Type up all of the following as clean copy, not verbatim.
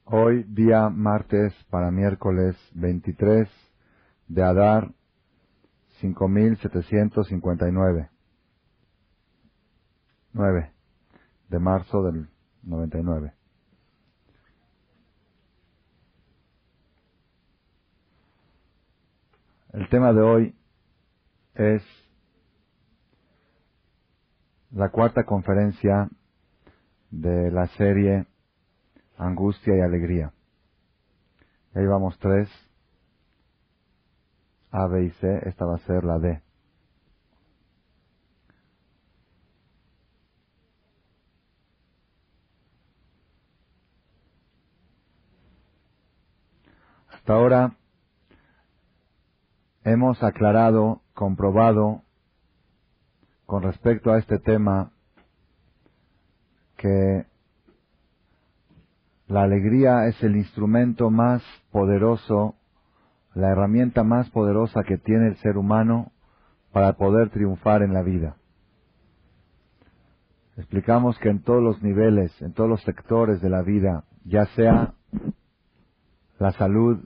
Hoy, día martes para miércoles 23 de Adar 5759. 9 de marzo del 99. El tema de hoy es la cuarta conferencia de la serie Angustia y Alegría. Ahí vamos 3, A, B y C. Esta va a ser la D. Hasta ahora hemos aclarado, comprobado con respecto a este tema que la alegría es el instrumento más poderoso, la herramienta más poderosa que tiene el ser humano para poder triunfar en la vida. Explicamos que en todos los niveles, en todos los sectores de la vida, ya sea la salud,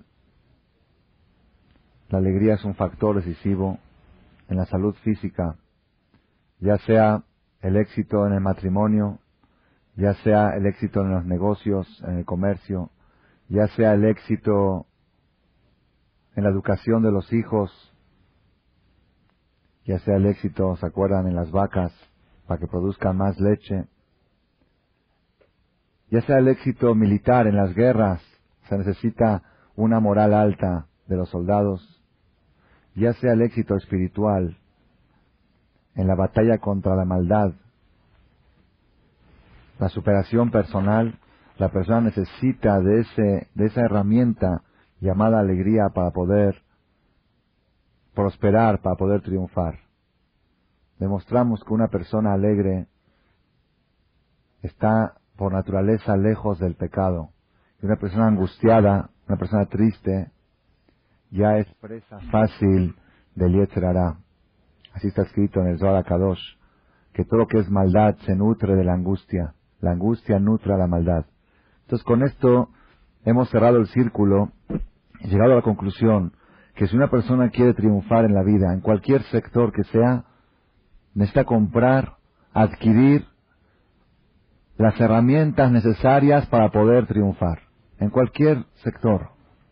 la alegría es un factor decisivo en la salud física, ya sea el éxito en el matrimonio, ya sea el éxito en los negocios, en el comercio, ya sea el éxito en la educación de los hijos, ya sea el éxito, ¿se acuerdan?, en las vacas, para que produzcan más leche, ya sea el éxito militar en las guerras, se necesita una moral alta de los soldados, ya sea el éxito espiritual en la batalla contra la maldad, la superación personal, la persona necesita de esa herramienta llamada alegría para poder prosperar, para poder triunfar. Demostramos que una persona alegre está por naturaleza lejos del pecado. Y una persona angustiada, una persona triste, ya es presa fácil del Yetzer Hará. Así está escrito en el Zohar HaKadosh, que todo lo que es maldad se nutre de la angustia. La angustia nutre a la maldad. Entonces, con esto hemos cerrado el círculo y llegado a la conclusión que si una persona quiere triunfar en la vida, en cualquier sector que sea, necesita comprar, adquirir las herramientas necesarias para poder triunfar, en cualquier sector.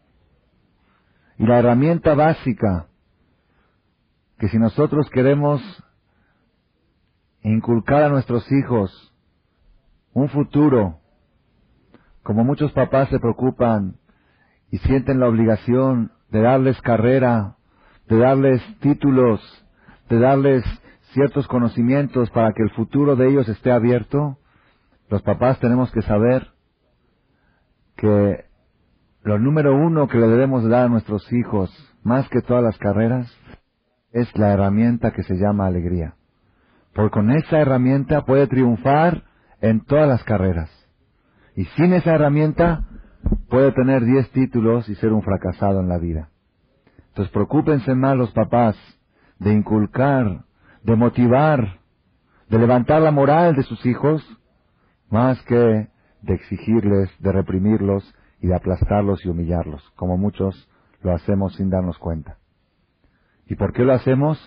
Y la herramienta básica, que si nosotros queremos inculcar a nuestros hijos un futuro, como muchos papás se preocupan y sienten la obligación de darles carrera, de darles títulos, de darles ciertos conocimientos para que el futuro de ellos esté abierto, los papás tenemos que saber que lo número uno que le debemos dar a nuestros hijos, más que todas las carreras, es la herramienta que se llama alegría. Porque con esa herramienta puede triunfar en todas las carreras. Y sin esa herramienta puede tener 10 títulos y ser un fracasado en la vida. Entonces preocúpense más los papás de inculcar, de motivar, de levantar la moral de sus hijos, más que de exigirles, de reprimirlos y de aplastarlos y humillarlos, como muchos lo hacemos sin darnos cuenta. ¿Y por qué lo hacemos?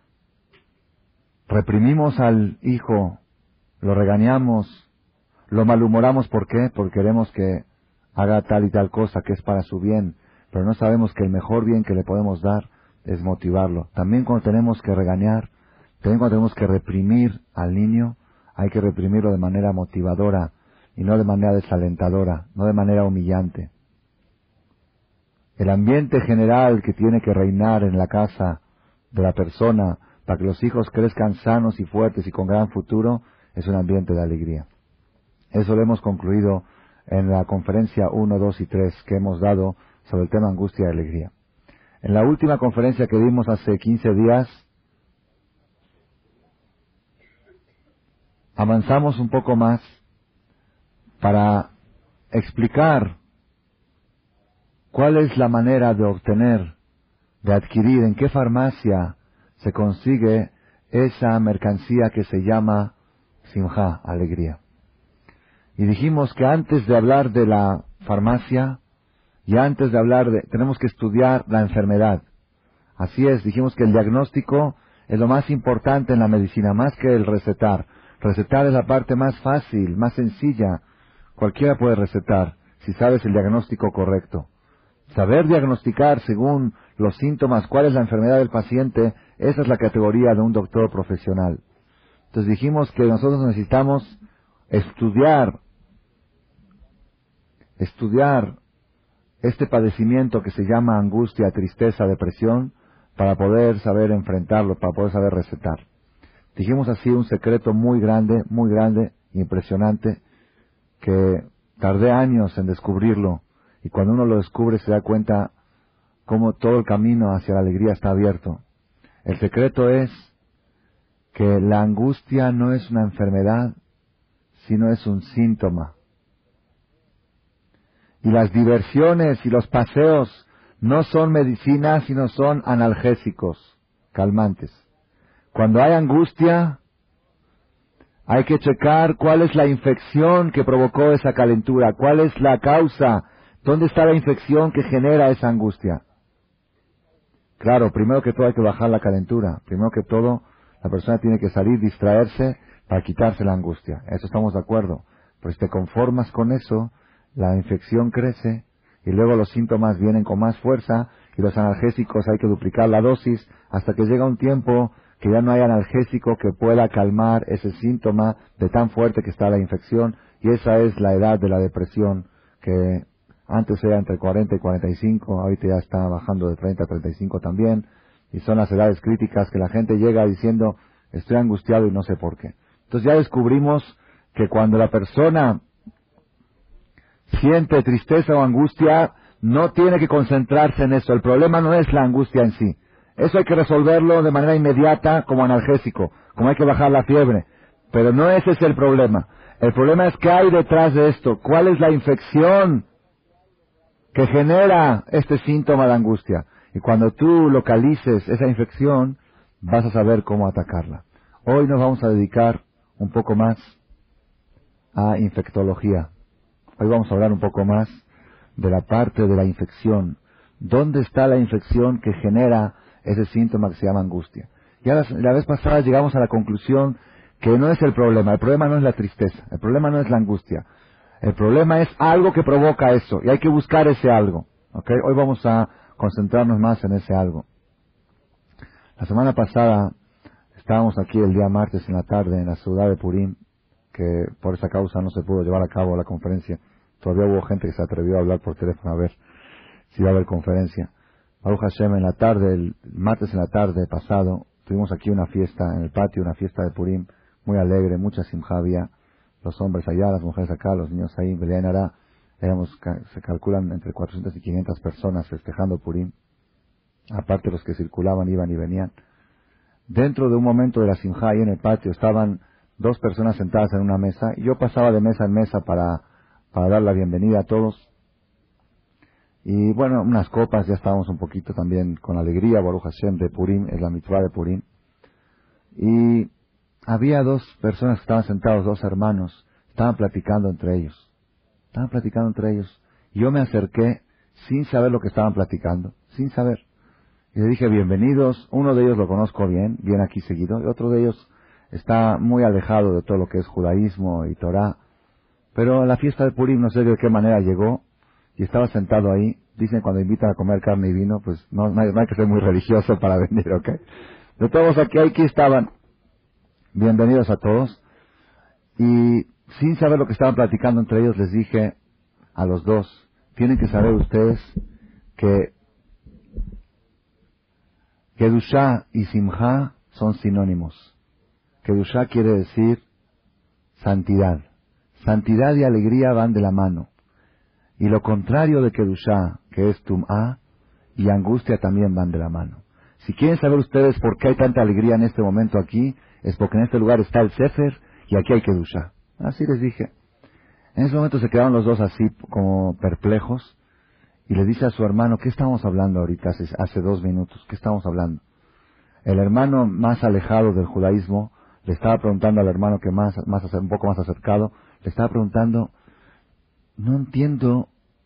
Reprimimos al hijo, lo regañamos, lo malhumoramos. ¿Por qué? Porque queremos que haga tal y tal cosa que es para su bien, pero no sabemos que el mejor bien que le podemos dar es motivarlo. También cuando tenemos que regañar, también cuando tenemos que reprimir al niño, hay que reprimirlo de manera motivadora y no de manera desalentadora, no de manera humillante. El ambiente general que tiene que reinar en la casa de la persona para que los hijos crezcan sanos y fuertes y con gran futuro es un ambiente de alegría. Eso lo hemos concluido en la conferencia 1, 2 y 3 que hemos dado sobre el tema angustia y alegría. En la última conferencia que dimos hace 15 días, avanzamos un poco más para explicar cuál es la manera de obtener, de adquirir, en qué farmacia se consigue esa mercancía que se llama simjá, alegría. Y dijimos que antes de hablar de la farmacia y antes de hablar tenemos que estudiar la enfermedad. Así es, dijimos que el diagnóstico es lo más importante en la medicina, más que el recetar. Recetar es la parte más fácil, más sencilla. Cualquiera puede recetar, si sabes el diagnóstico correcto. Saber diagnosticar según los síntomas cuál es la enfermedad del paciente, esa es la categoría de un doctor profesional. Entonces dijimos que nosotros necesitamos estudiar este padecimiento que se llama angustia, tristeza, depresión, para poder saber enfrentarlo, para poder saber recetar. Dijimos así un secreto muy grande, impresionante, que tardé años en descubrirlo, y cuando uno lo descubre se da cuenta cómo todo el camino hacia la alegría está abierto. El secreto es que la angustia no es una enfermedad, sino es un síntoma. Y las diversiones y los paseos no son medicinas, sino son analgésicos, calmantes. Cuando hay angustia, hay que checar cuál es la infección que provocó esa calentura, cuál es la causa, dónde está la infección que genera esa angustia. Claro, primero que todo hay que bajar la calentura, primero que todo la persona tiene que salir, distraerse para quitarse la angustia. Eso estamos de acuerdo. Pues te conformas con eso, la infección crece y luego los síntomas vienen con más fuerza y los analgésicos hay que duplicar la dosis hasta que llega un tiempo que ya no hay analgésico que pueda calmar ese síntoma de tan fuerte que está la infección, y esa es la edad de la depresión, que antes era entre 40 y 45, ahorita ya está bajando de 30 a 35 también, y son las edades críticas que la gente llega diciendo, estoy angustiado y no sé por qué. Entonces ya descubrimos que cuando la persona siente tristeza o angustia, no tiene que concentrarse en eso. El problema no es la angustia en sí. Eso hay que resolverlo de manera inmediata como analgésico, como hay que bajar la fiebre. Pero no ese es el problema. El problema es qué hay detrás de esto. ¿Cuál es la infección que genera este síntoma de angustia? Y cuando tú localices esa infección, vas a saber cómo atacarla. Hoy nos vamos a dedicar un poco más a infectología. Hoy vamos a hablar un poco más de la parte de la infección. ¿Dónde está la infección que genera ese síntoma que se llama angustia? Ya la vez pasada llegamos a la conclusión que no es el problema no es la tristeza, el problema no es la angustia. El problema es algo que provoca eso, y hay que buscar ese algo. ¿Okay? Hoy vamos a concentrarnos más en ese algo. La semana pasada estábamos aquí el día martes en la tarde en la ciudad de Purim, que por esa causa no se pudo llevar a cabo la conferencia. Todavía hubo gente que se atrevió a hablar por teléfono a ver si iba a haber conferencia. Baruch Hashem, en la tarde, el martes en la tarde pasado, tuvimos aquí una fiesta en el patio, una fiesta de Purim, muy alegre, mucha simja había, los hombres allá, las mujeres acá, los niños ahí, Belén Ará, se calculan entre 400 y 500 personas festejando Purim, aparte los que circulaban, iban y venían. Dentro de un momento de la simja ahí en el patio estaban dos personas sentadas en una mesa, y yo pasaba de mesa en mesa para dar la bienvenida a todos. Y bueno, unas copas, ya estábamos un poquito también con alegría, Baruch Hashem, de Purim, es la mitzvah de Purim. Y había dos personas que estaban sentados, dos hermanos, estaban platicando entre ellos. Y yo me acerqué sin saber lo que estaban platicando, sin saber. Y le dije, bienvenidos. Uno de ellos lo conozco bien aquí seguido, y otro de ellos está muy alejado de todo lo que es judaísmo y Torah. Pero la fiesta de Purim no sé de qué manera llegó, y estaba sentado ahí. Dicen cuando invitan a comer carne y vino, pues no hay que ser muy religioso para venir, ¿ok? De todos aquí estaban. Bienvenidos a todos. Y sin saber lo que estaban platicando entre ellos, les dije a los dos, tienen que saber ustedes que Kedushá y Simjá son sinónimos. Kedushá quiere decir santidad. Santidad y alegría van de la mano. Y lo contrario de Kedushá, que es Tum'á, y angustia también van de la mano. Si quieren saber ustedes por qué hay tanta alegría en este momento aquí, es porque en este lugar está el Sefer y aquí hay Kedushá. Así les dije. En ese momento se quedaron los dos así como perplejos, y le dice a su hermano, ¿qué estamos hablando ahorita hace 2 minutos? ¿Qué estamos hablando? El hermano más alejado del judaísmo le estaba preguntando al hermano que un poco más acercado, le estaba preguntando, no entiendo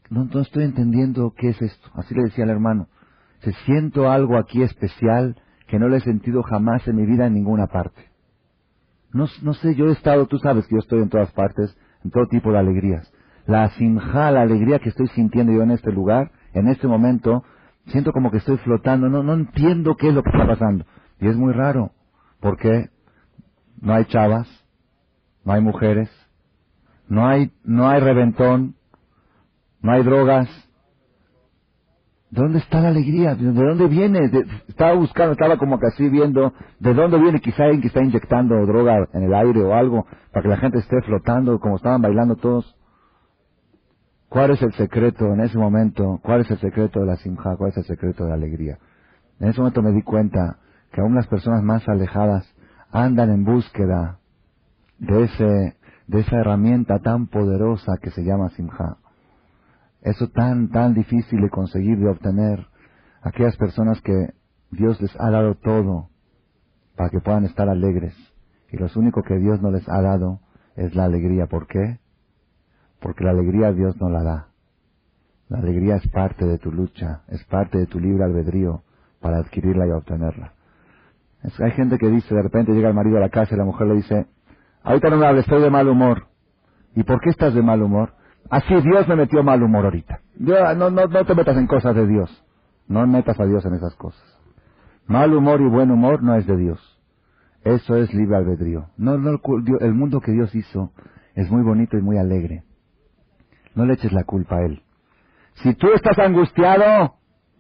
no estoy entendiendo qué es esto. Así le decía al hermano. Se siento algo aquí especial que no lo he sentido jamás en mi vida en ninguna parte. No sé, yo he estado, tú sabes que yo estoy en todas partes, en todo tipo de alegrías. La simjá, la alegría que estoy sintiendo yo en este lugar, en este momento, siento como que estoy flotando, no entiendo qué es lo que está pasando. Y es muy raro, porque no hay chavas, no hay mujeres, no hay reventón, no hay drogas. ¿Dónde está la alegría? ¿De dónde viene? Estaba buscando, estaba como que así viendo de dónde viene, quizá alguien que está inyectando droga en el aire o algo para que la gente esté flotando como estaban bailando todos. ¿Cuál es el secreto en ese momento? ¿Cuál es el secreto de la simja? ¿Cuál es el secreto de la alegría? En ese momento me di cuenta que aún las personas más alejadas andan en búsqueda de esa herramienta tan poderosa que se llama simja. Eso tan difícil de conseguir, de obtener. Aquellas personas que Dios les ha dado todo para que puedan estar alegres. Y lo único que Dios no les ha dado es la alegría. ¿Por qué? Porque la alegría Dios no la da. La alegría es parte de tu lucha, es parte de tu libre albedrío para adquirirla y obtenerla. Hay gente que dice, de repente llega el marido a la casa y la mujer le dice, ahorita no me hables, estoy de mal humor. ¿Y por qué estás de mal humor? Así Dios me metió mal humor ahorita. No te metas en cosas de Dios. No metas a Dios en esas cosas. Mal humor y buen humor no es de Dios. Eso es libre albedrío. El mundo que Dios hizo es muy bonito y muy alegre. No le eches la culpa a Él. Si tú estás angustiado,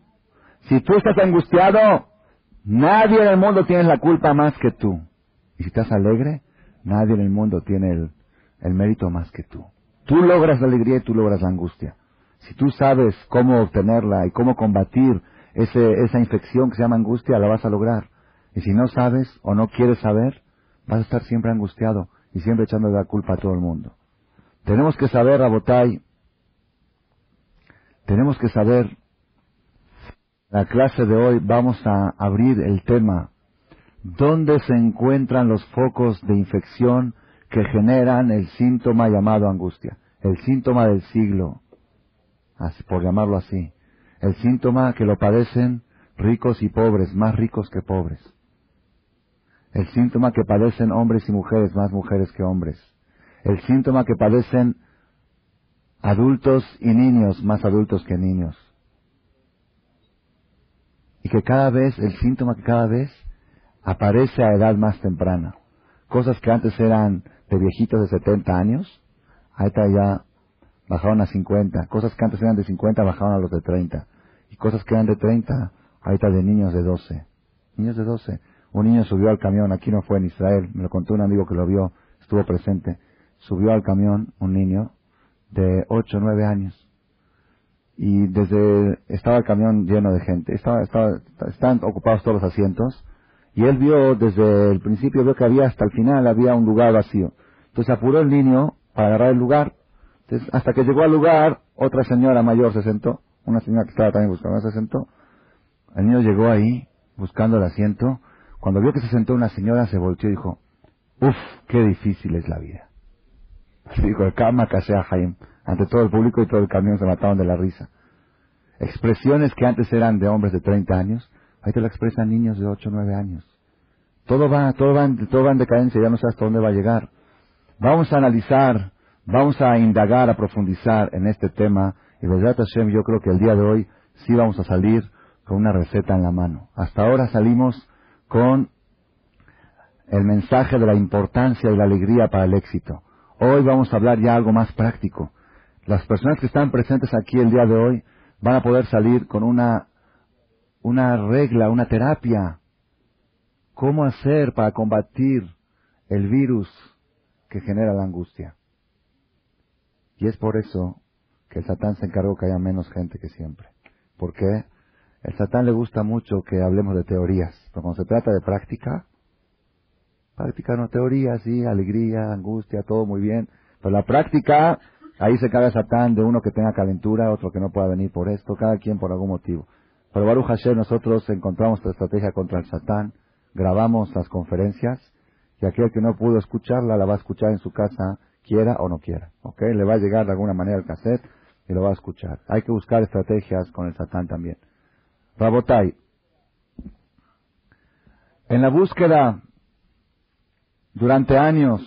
nadie en el mundo tiene la culpa más que tú. Y si estás alegre, nadie en el mundo tiene el mérito más que tú. Tú logras la alegría y tú logras la angustia. Si tú sabes cómo obtenerla y cómo combatir esa infección que se llama angustia, la vas a lograr. Y si no sabes o no quieres saber, vas a estar siempre angustiado y siempre echando la culpa a todo el mundo. Tenemos que saber, Rabotay, la clase de hoy vamos a abrir el tema, ¿dónde se encuentran los focos de infección que generan el síntoma llamado angustia? El síntoma del siglo, por llamarlo así. El síntoma que lo padecen ricos y pobres, más ricos que pobres. El síntoma que padecen hombres y mujeres, más mujeres que hombres. El síntoma que padecen adultos y niños, más adultos que niños. Y que el síntoma que cada vez aparece a edad más temprana. Cosas que antes eran de viejitos de 70 años, ahorita ya bajaron a 50. Cosas que antes eran de 50 bajaron a los de 30. Y cosas que eran de 30, ahorita de niños de 12. Niños de 12. Un niño subió al camión, aquí no fue en Israel, me lo contó un amigo que lo vio, estuvo presente. Subió al camión un niño de 8 o 9 años. Y estaba el camión lleno de gente. Estaban ocupados todos los asientos. Y él vio, desde el principio, vio que hasta el final había un lugar vacío. Entonces apuró el niño para agarrar el lugar. Entonces, hasta que llegó al lugar, otra señora mayor se sentó. Una señora que estaba también buscando se sentó. El niño llegó ahí, buscando el asiento. Cuando vio que se sentó una señora, se volteó y dijo, ¡uf, qué difícil es la vida! Así dijo, el Kama Kasea Haim. Ante todo el público y todo el camión se mataron de la risa. Expresiones que antes eran de hombres de 30 años, ahí te lo expresan niños de 8 o 9 años. Todo va en decadencia, ya no sé hasta dónde va a llegar. Vamos a analizar, vamos a indagar, a profundizar en este tema, y Bezrat Hashem, yo creo que el día de hoy sí vamos a salir con una receta en la mano. Hasta ahora salimos con el mensaje de la importancia y la alegría para el éxito. Hoy vamos a hablar ya algo más práctico. Las personas que están presentes aquí el día de hoy van a poder salir con una regla, una terapia. ¿Cómo hacer para combatir el virus que genera la angustia? Y es por eso que el Satán se encargó que haya menos gente que siempre. ¿Por qué? El Satán le gusta mucho que hablemos de teorías, pero cuando se trata de práctica no, teoría, sí, alegría, angustia, todo muy bien, pero la práctica, ahí se caga Satán de uno que tenga calentura, otro que no pueda venir por esto, cada quien por algún motivo. Pero Baruch Hashem, nosotros encontramos esta estrategia contra el Satán, grabamos las conferencias, y aquel que no pudo escucharla, la va a escuchar en su casa, quiera o no quiera, ¿ok? Le va a llegar de alguna manera el cassette, y lo va a escuchar. Hay que buscar estrategias con el Satán también. Rabotai, en la búsqueda durante años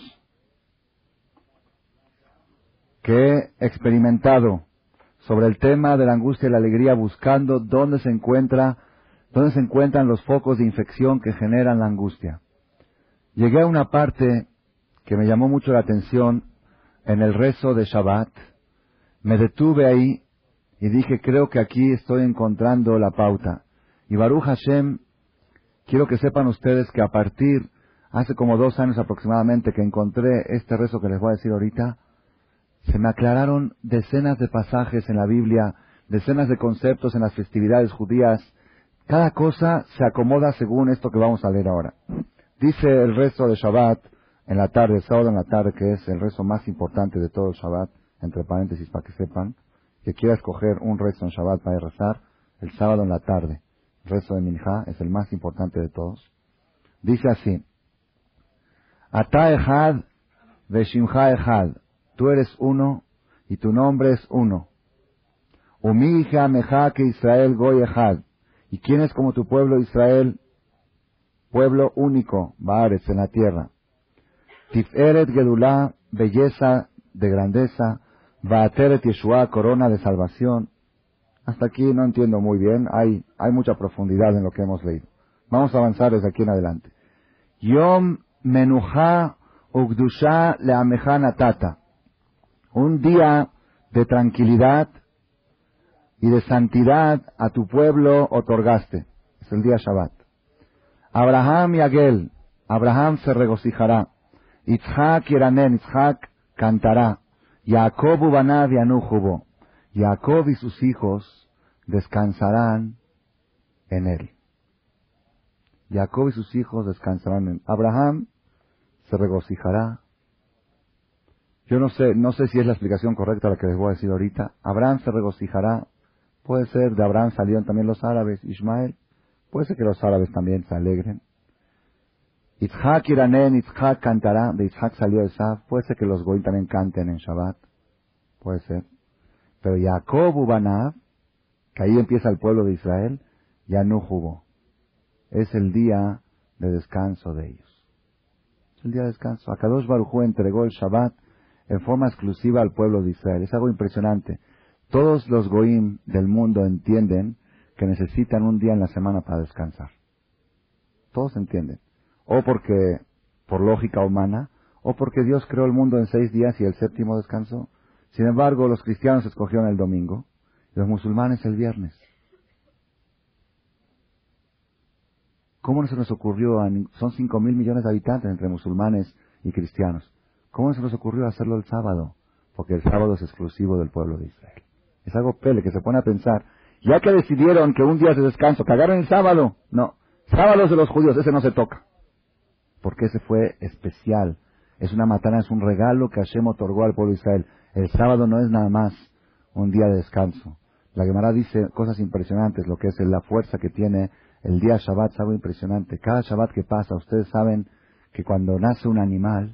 que he experimentado sobre el tema de la angustia y la alegría, buscando dónde se encuentran los focos de infección que generan la angustia. Llegué a una parte que me llamó mucho la atención en el rezo de Shabbat. Me detuve ahí y dije, creo que aquí estoy encontrando la pauta. Y Baruch Hashem, quiero que sepan ustedes que a partir, hace como 2 años aproximadamente que encontré este rezo que les voy a decir ahorita, se me aclararon decenas de pasajes en la Biblia, decenas de conceptos en las festividades judías. Cada cosa se acomoda según esto que vamos a leer ahora. Dice el rezo de Shabbat en la tarde, el sábado en la tarde, que es el rezo más importante de todo el Shabbat, entre paréntesis para que sepan, que quiera escoger un rezo en Shabbat para rezar, el sábado en la tarde. El rezo de Minjá es el más importante de todos. Dice así: Ata Echad Veshimcha Echad. Tú eres uno y tu nombre es uno. Umi Meja que Israel Goy Echad. ¿Y quién es como tu pueblo Israel? Pueblo único, Baaretz, en la tierra. Tiferet Gedulá, belleza de grandeza. Baateret Yeshua, corona de salvación. Hasta aquí no entiendo muy bien, hay mucha profundidad en lo que hemos leído. Vamos a avanzar desde aquí en adelante. Yom Menuja Ugdusha Leameja Natata. Un día de tranquilidad y de santidad a tu pueblo otorgaste. Es el día Shabbat. Abraham y Agel. Abraham se regocijará. Itzhak Yeranen. Itzhak cantará. Jacob Ubanav Yanujubo. Jacob y sus hijos descansarán en él. Jacob y sus hijos descansarán en él. Abraham se regocijará. Yo no sé si es la explicación correcta la que les voy a decir ahorita. Abraham se regocijará. Puede ser, de Abraham salieron también los árabes, Ismael. Puede ser que los árabes también se alegren. Itzhak Iranen, Itzhak cantará. De Itzhak salió Esav. Puede ser que los goy también canten en Shabbat. Puede ser. Pero Jacob Ubanav, que ahí empieza el pueblo de Israel, ya no jugó. Es el día de descanso de ellos. Es el día de descanso. Akadosh Baruj Hu entregó el Shabbat en forma exclusiva al pueblo de Israel. Es algo impresionante. Todos los goim del mundo entienden que necesitan un día en la semana para descansar. Todos entienden. O porque, por lógica humana, o porque Dios creó el mundo en 6 días y el séptimo descansó. Sin embargo, los cristianos escogieron el domingo y los musulmanes el viernes. ¿Cómo no se nos ocurrió? Son 5.000 millones de habitantes entre musulmanes y cristianos. ¿Cómo no se nos ocurrió hacerlo el sábado? Porque el sábado es exclusivo del pueblo de Israel. Es algo pele que se pone a pensar. Ya que decidieron que un día es de descanso, ¿cagaron el sábado? No. Sábados de los judíos, ese no se toca. Porque ese fue especial. Es una matana, es un regalo que Hashem otorgó al pueblo de Israel. El sábado no es nada más un día de descanso. La Gemara dice cosas impresionantes, lo que es la fuerza que tiene el día Shabbat, es algo impresionante. Cada Shabbat que pasa, ustedes saben que cuando nace un animal,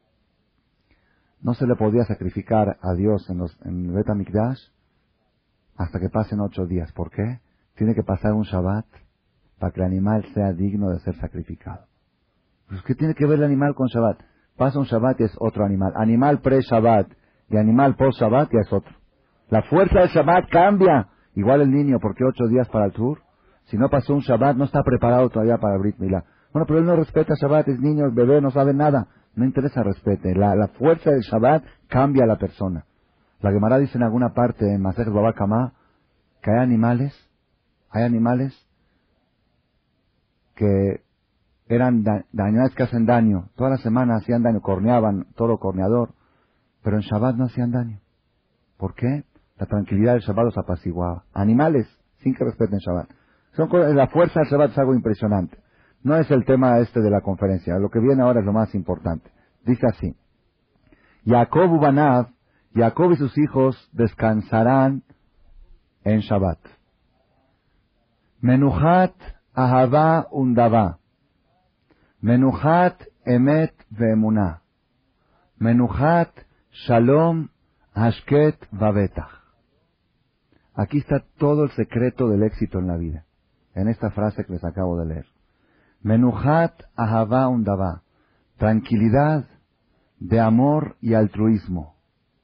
no se le podía sacrificar a Dios en el Bet HaMikdash hasta que pasen 8 días. ¿Por qué? Tiene que pasar un Shabbat para que el animal sea digno de ser sacrificado. Pues, ¿qué tiene que ver el animal con Shabbat? Pasa un Shabbat y es otro animal. Animal pre-Shabbat y animal post-Shabbat ya es otro. La fuerza del Shabbat cambia. Igual el niño, ¿por qué 8 días para el tour? Si no pasó un Shabbat, no está preparado todavía para el Brit Milá. Bueno, pero él no respeta Shabbat, es niño, es bebé, no sabe nada. No interesa, respete. La fuerza del Shabbat cambia a la persona. La Gemara dice en alguna parte en Masej Baba Kamá que hay animales que eran animales que hacen daño. Toda la semana hacían daño, corneaban, toro corneador, pero en Shabbat no hacían daño. ¿Por qué? La tranquilidad del Shabbat los apaciguaba. Animales, sin que respeten Shabbat. La fuerza del Shabbat es algo impresionante. No es el tema de la conferencia. Lo que viene ahora es lo más importante. Dice así: Jacob Ubanav, Jacob y sus hijos descansarán en Shabbat. Menuchat Ahava Undava. Menuchat Emet Veemunah. Menuchat Shalom Hashket Vavetach. Aquí está todo el secreto del éxito en la vida, en esta frase que les acabo de leer. Menuhat ahava undava, tranquilidad de amor y altruismo.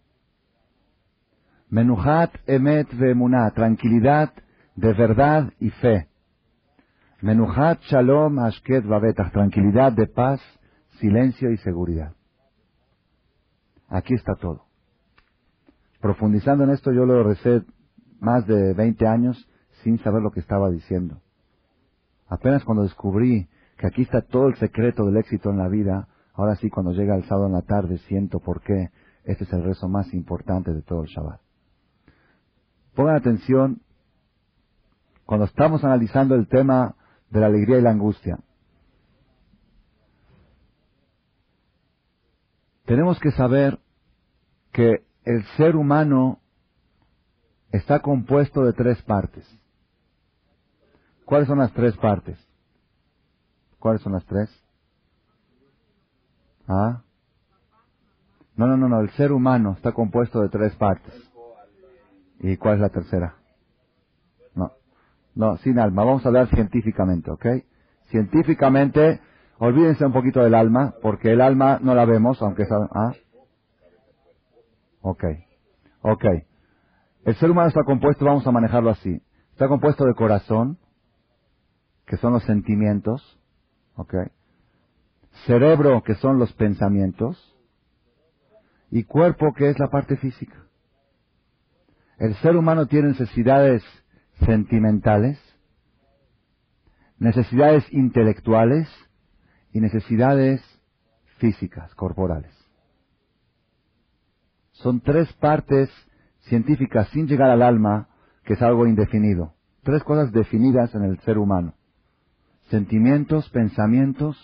Menuhat emet veemuná, tranquilidad de verdad y fe. Menuhat shalom ashket vavetach, tranquilidad de paz, silencio y seguridad. Aquí está todo. Profundizando en esto, yo lo recé más de 20 años sin saber lo que estaba diciendo. Apenas cuando descubrí que aquí está todo el secreto del éxito en la vida, ahora sí, cuando llega el sábado en la tarde, siento por qué este es el rezo más importante de todo el Shabbat. Pongan atención, cuando estamos analizando el tema de la alegría y la angustia, tenemos que saber que el ser humano está compuesto de 3 partes. ¿Cuáles son las 3 partes? ¿Cuáles son las 3? ¿Ah? No. El ser humano está compuesto de 3 partes. ¿Y cuál es la tercera? No, sin alma. Vamos a hablar científicamente, ¿ok? Científicamente, olvídense un poquito del alma, porque el alma no la vemos, aunque es... ¿Ah? Ok. El ser humano está compuesto, vamos a manejarlo así. Está compuesto de corazón, que son los sentimientos, ¿ok? Cerebro, que son los pensamientos, y cuerpo, que es la parte física. El ser humano tiene necesidades sentimentales, necesidades intelectuales y necesidades físicas, corporales. Son 3 partes científicas, sin llegar al alma, que es algo indefinido. 3 cosas definidas en el ser humano. Sentimientos, pensamientos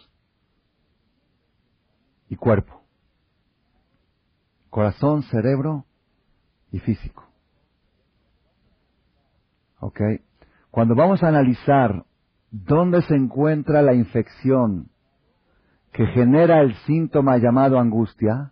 y cuerpo. Corazón, cerebro y físico. ¿Ok? Cuando vamos a analizar dónde se encuentra la infección que genera el síntoma llamado angustia,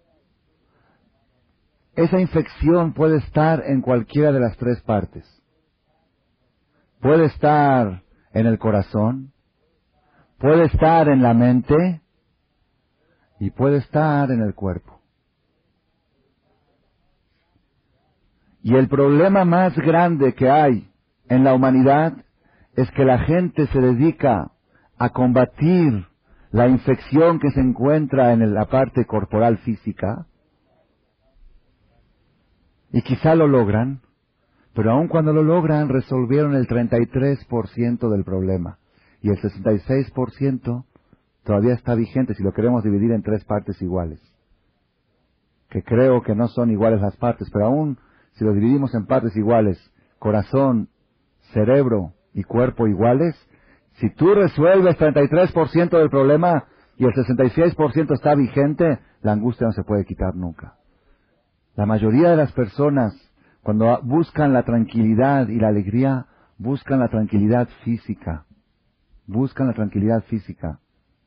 esa infección puede estar en cualquiera de las 3 partes. Puede estar en el corazón, puede estar en la mente y puede estar en el cuerpo. Y el problema más grande que hay en la humanidad es que la gente se dedica a combatir la infección que se encuentra en la parte corporal física, y quizá lo logran, pero aun cuando lo logran, resolvieron el 33% del problema, y el 66% todavía está vigente si lo queremos dividir en 3 partes iguales, que creo que no son iguales las partes, pero aún si lo dividimos en partes iguales, corazón, cerebro y cuerpo iguales, si tú resuelves 33% del problema y el 66% está vigente, la angustia no se puede quitar nunca. La mayoría de las personas, cuando buscan la tranquilidad y la alegría, buscan la tranquilidad física. Buscan la tranquilidad física.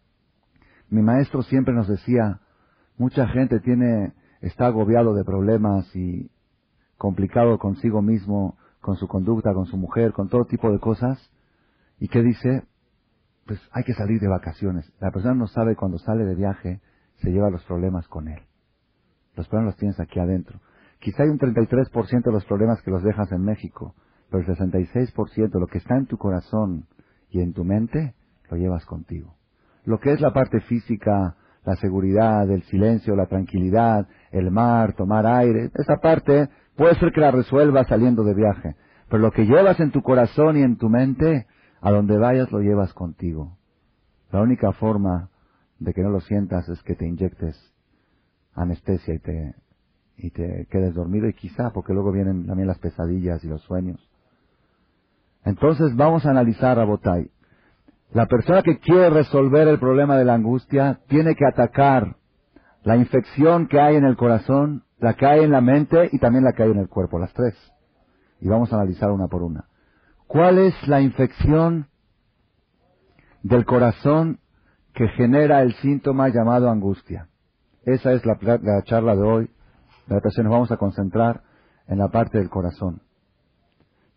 Mi maestro siempre nos decía, mucha gente está agobiado de problemas y complicado consigo mismo, con su conducta, con su mujer, con todo tipo de cosas. ¿Y qué dice? Pues hay que salir de vacaciones. La persona no sabe, cuando sale de viaje, se lleva los problemas con él. Los problemas los tienes aquí adentro. Quizá hay un 33% de los problemas que los dejas en México, pero el 66%, lo que está en tu corazón y en tu mente, lo llevas contigo. Lo que es la parte física, la seguridad, el silencio, la tranquilidad, el mar, tomar aire, esa parte puede ser que la resuelvas saliendo de viaje, pero lo que llevas en tu corazón y en tu mente, a donde vayas lo llevas contigo. La única forma de que no lo sientas es que te inyectes anestesia y te quedes dormido, y quizá, porque luego vienen también las pesadillas y los sueños. Entonces vamos a analizar, Rabotay. La persona que quiere resolver el problema de la angustia tiene que atacar la infección que hay en el corazón, la que hay en la mente y también la que hay en el cuerpo, las 3. Y vamos a analizar una por una. ¿Cuál es la infección del corazón que genera el síntoma llamado angustia? Esa es la charla de hoy. La nos vamos a concentrar en la parte del corazón.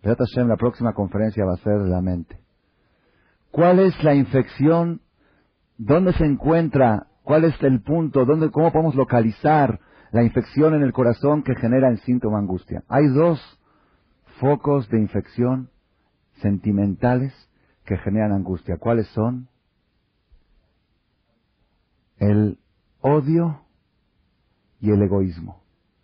Be'ezrat Hashem, la próxima conferencia va a ser de la mente. ¿Cuál es la infección? ¿Dónde se encuentra? ¿Cuál es el punto? ¿Cómo podemos localizar la infección en el corazón que genera el síntoma angustia? Hay dos focos de infección sentimentales que generan angustia. ¿Cuáles son? El odio y el egoísmo.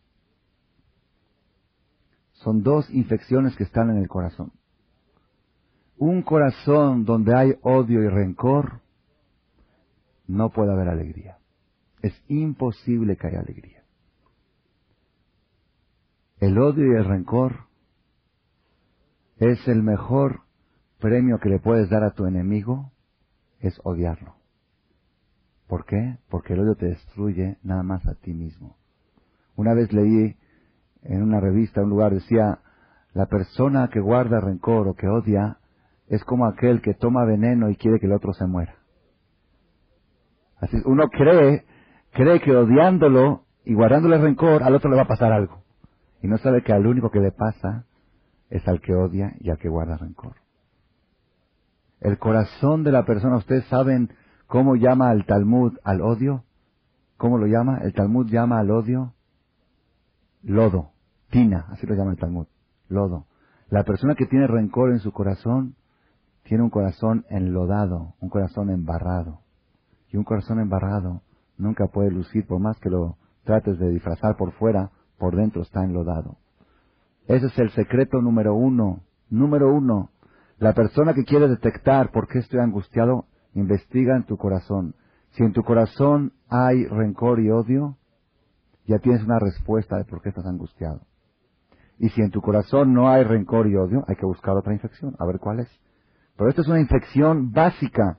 Son dos infecciones que están en el corazón. Un corazón donde hay odio y rencor, no puede haber alegría. Es imposible que haya alegría. El odio y el rencor es el mejor premio que le puedes dar a tu enemigo, es odiarlo. ¿Por qué? Porque el odio te destruye nada más a ti mismo. Una vez leí en una revista, en un lugar, decía, la persona que guarda rencor o que odia es como aquel que toma veneno y quiere que el otro se muera. Así, uno cree que odiándolo y guardándole rencor, al otro le va a pasar algo. Y no sabe que al único que le pasa es al que odia y al que guarda rencor. El corazón de la persona, ¿ustedes saben cómo llama el Talmud al odio? ¿Cómo lo llama? El Talmud llama al odio lodo, tina, así lo llama el Talmud, lodo. La persona que tiene rencor en su corazón tiene un corazón enlodado, un corazón embarrado. Y un corazón embarrado nunca puede lucir, por más que lo trates de disfrazar por fuera, por dentro está enlodado. Ese es el secreto número uno. Número uno, la persona que quiere detectar por qué estoy angustiado, investiga en tu corazón. Si en tu corazón hay rencor y odio, ya tienes una respuesta de por qué estás angustiado. Y si en tu corazón no hay rencor y odio, hay que buscar otra infección, a ver cuál es. Pero esta es una infección básica.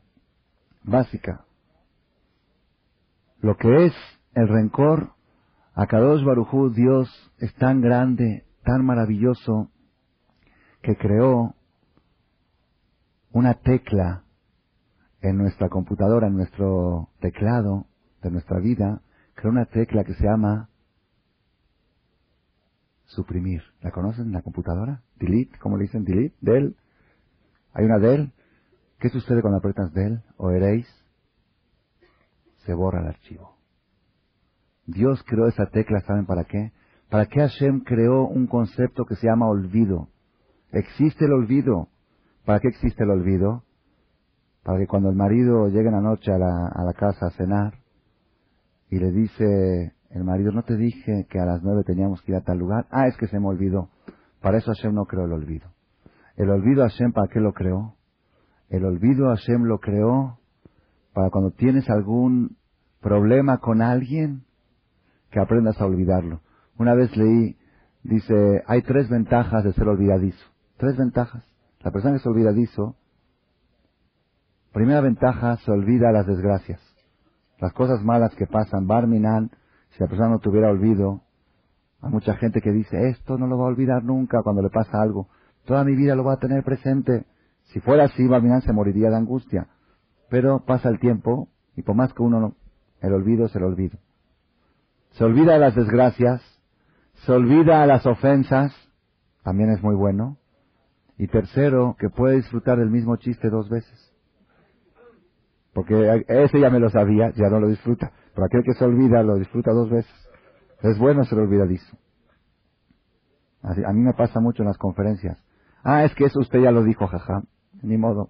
Lo que es el rencor, Akadosh Baruj Hu, Dios, es tan grande, tan maravilloso, que creó una tecla en nuestra computadora, en nuestro teclado de nuestra vida, creó una tecla que se llama suprimir. ¿La conocen en la computadora? Delete, ¿cómo le dicen? Delete, del. Hay una del. ¿Qué sucede cuando aprietas del o erase? Se borra el archivo. Dios creó esa tecla, ¿saben para qué? ¿Para qué Hashem creó un concepto que se llama olvido? Existe el olvido. ¿Para qué existe el olvido? Para que cuando el marido llegue en la noche a la casa a cenar y le dice el marido, no te dije que a las 9 teníamos que ir a tal lugar. Ah, es que se me olvidó. Para eso Hashem no creó el olvido. El olvido Hashem, ¿para qué lo creó? El olvido Hashem lo creó para cuando tienes algún problema con alguien, que aprendas a olvidarlo. Una vez leí, dice, hay 3 ventajas de ser olvidadizo. 3 ventajas. La persona que es olvidadizo, primera ventaja, se olvida las desgracias. Las cosas malas que pasan, Barminan, si la persona no tuviera olvido, hay mucha gente que dice, esto no lo va a olvidar nunca cuando le pasa algo. Toda mi vida lo va a tener presente. Si fuera así, Barminan se moriría de angustia. Pero pasa el tiempo, y por más que uno no, el olvido es el olvido. Se olvida de las desgracias, se olvida de las ofensas, también es muy bueno. Y tercero, que puede disfrutar del mismo chiste 2 veces. Porque ese ya me lo sabía, ya no lo disfruta. Pero aquel que se olvida, lo disfruta 2 veces. Es bueno ser olvidadizo. Así, a mí me pasa mucho en las conferencias. Ah, es que eso usted ya lo dijo, jaja. Ni modo.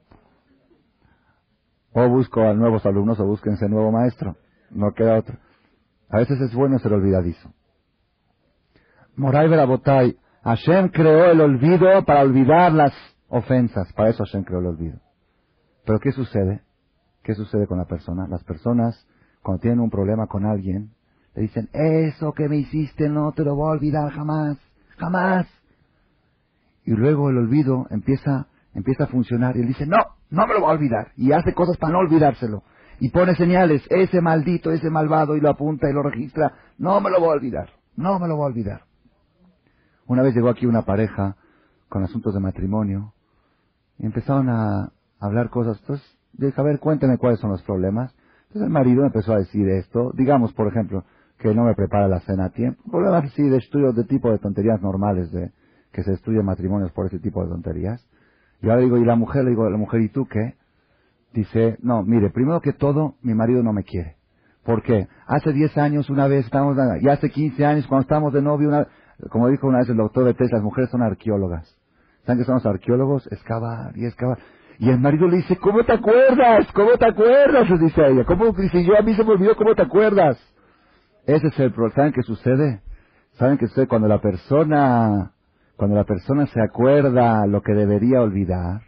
O busco a nuevos alumnos o búsquense nuevo maestro. No queda otro. A veces es bueno ser olvidadizo. Moray Berabotay, Hashem creó el olvido para olvidar las ofensas. Para eso Hashem creó el olvido. Pero ¿qué sucede? ¿Qué sucede con la persona? Las personas, cuando tienen un problema con alguien, le dicen, eso que me hiciste no te lo voy a olvidar jamás, jamás. Y luego el olvido empieza a funcionar y él dice, no me lo voy a olvidar. Y hace cosas para no olvidárselo. Y pone señales, ese maldito, ese malvado, y lo apunta y lo registra. No me lo voy a olvidar, no me lo voy a olvidar. Una vez llegó aquí una pareja con asuntos de matrimonio y empezaron a hablar cosas. Entonces dije, a ver, cuénteme cuáles son los problemas. Entonces el marido empezó a decir esto. Digamos, por ejemplo, que no me prepara la cena a tiempo. Problemas así de estudios de tipo de tonterías normales, de que se destruyen matrimonios por ese tipo de tonterías. Y ahora digo, y la mujer, le digo a la mujer, ¿y tú qué? Dice, no, mire, primero que todo, mi marido no me quiere. ¿Por qué? Hace 10 años una vez estábamos, y hace 15 años cuando estábamos de novio, como dijo una vez el doctor Betés, las mujeres son arqueólogas. ¿Saben qué son los arqueólogos? Excavar y excavar. Y el marido le dice, ¿cómo te acuerdas? ¿Cómo te acuerdas? Le dice a ella. ¿Cómo? Dice, yo a mí se me olvidó, ¿cómo te acuerdas? Ese es el problema. ¿Saben qué sucede? ¿Saben qué sucede? Cuando la persona se acuerda lo que debería olvidar,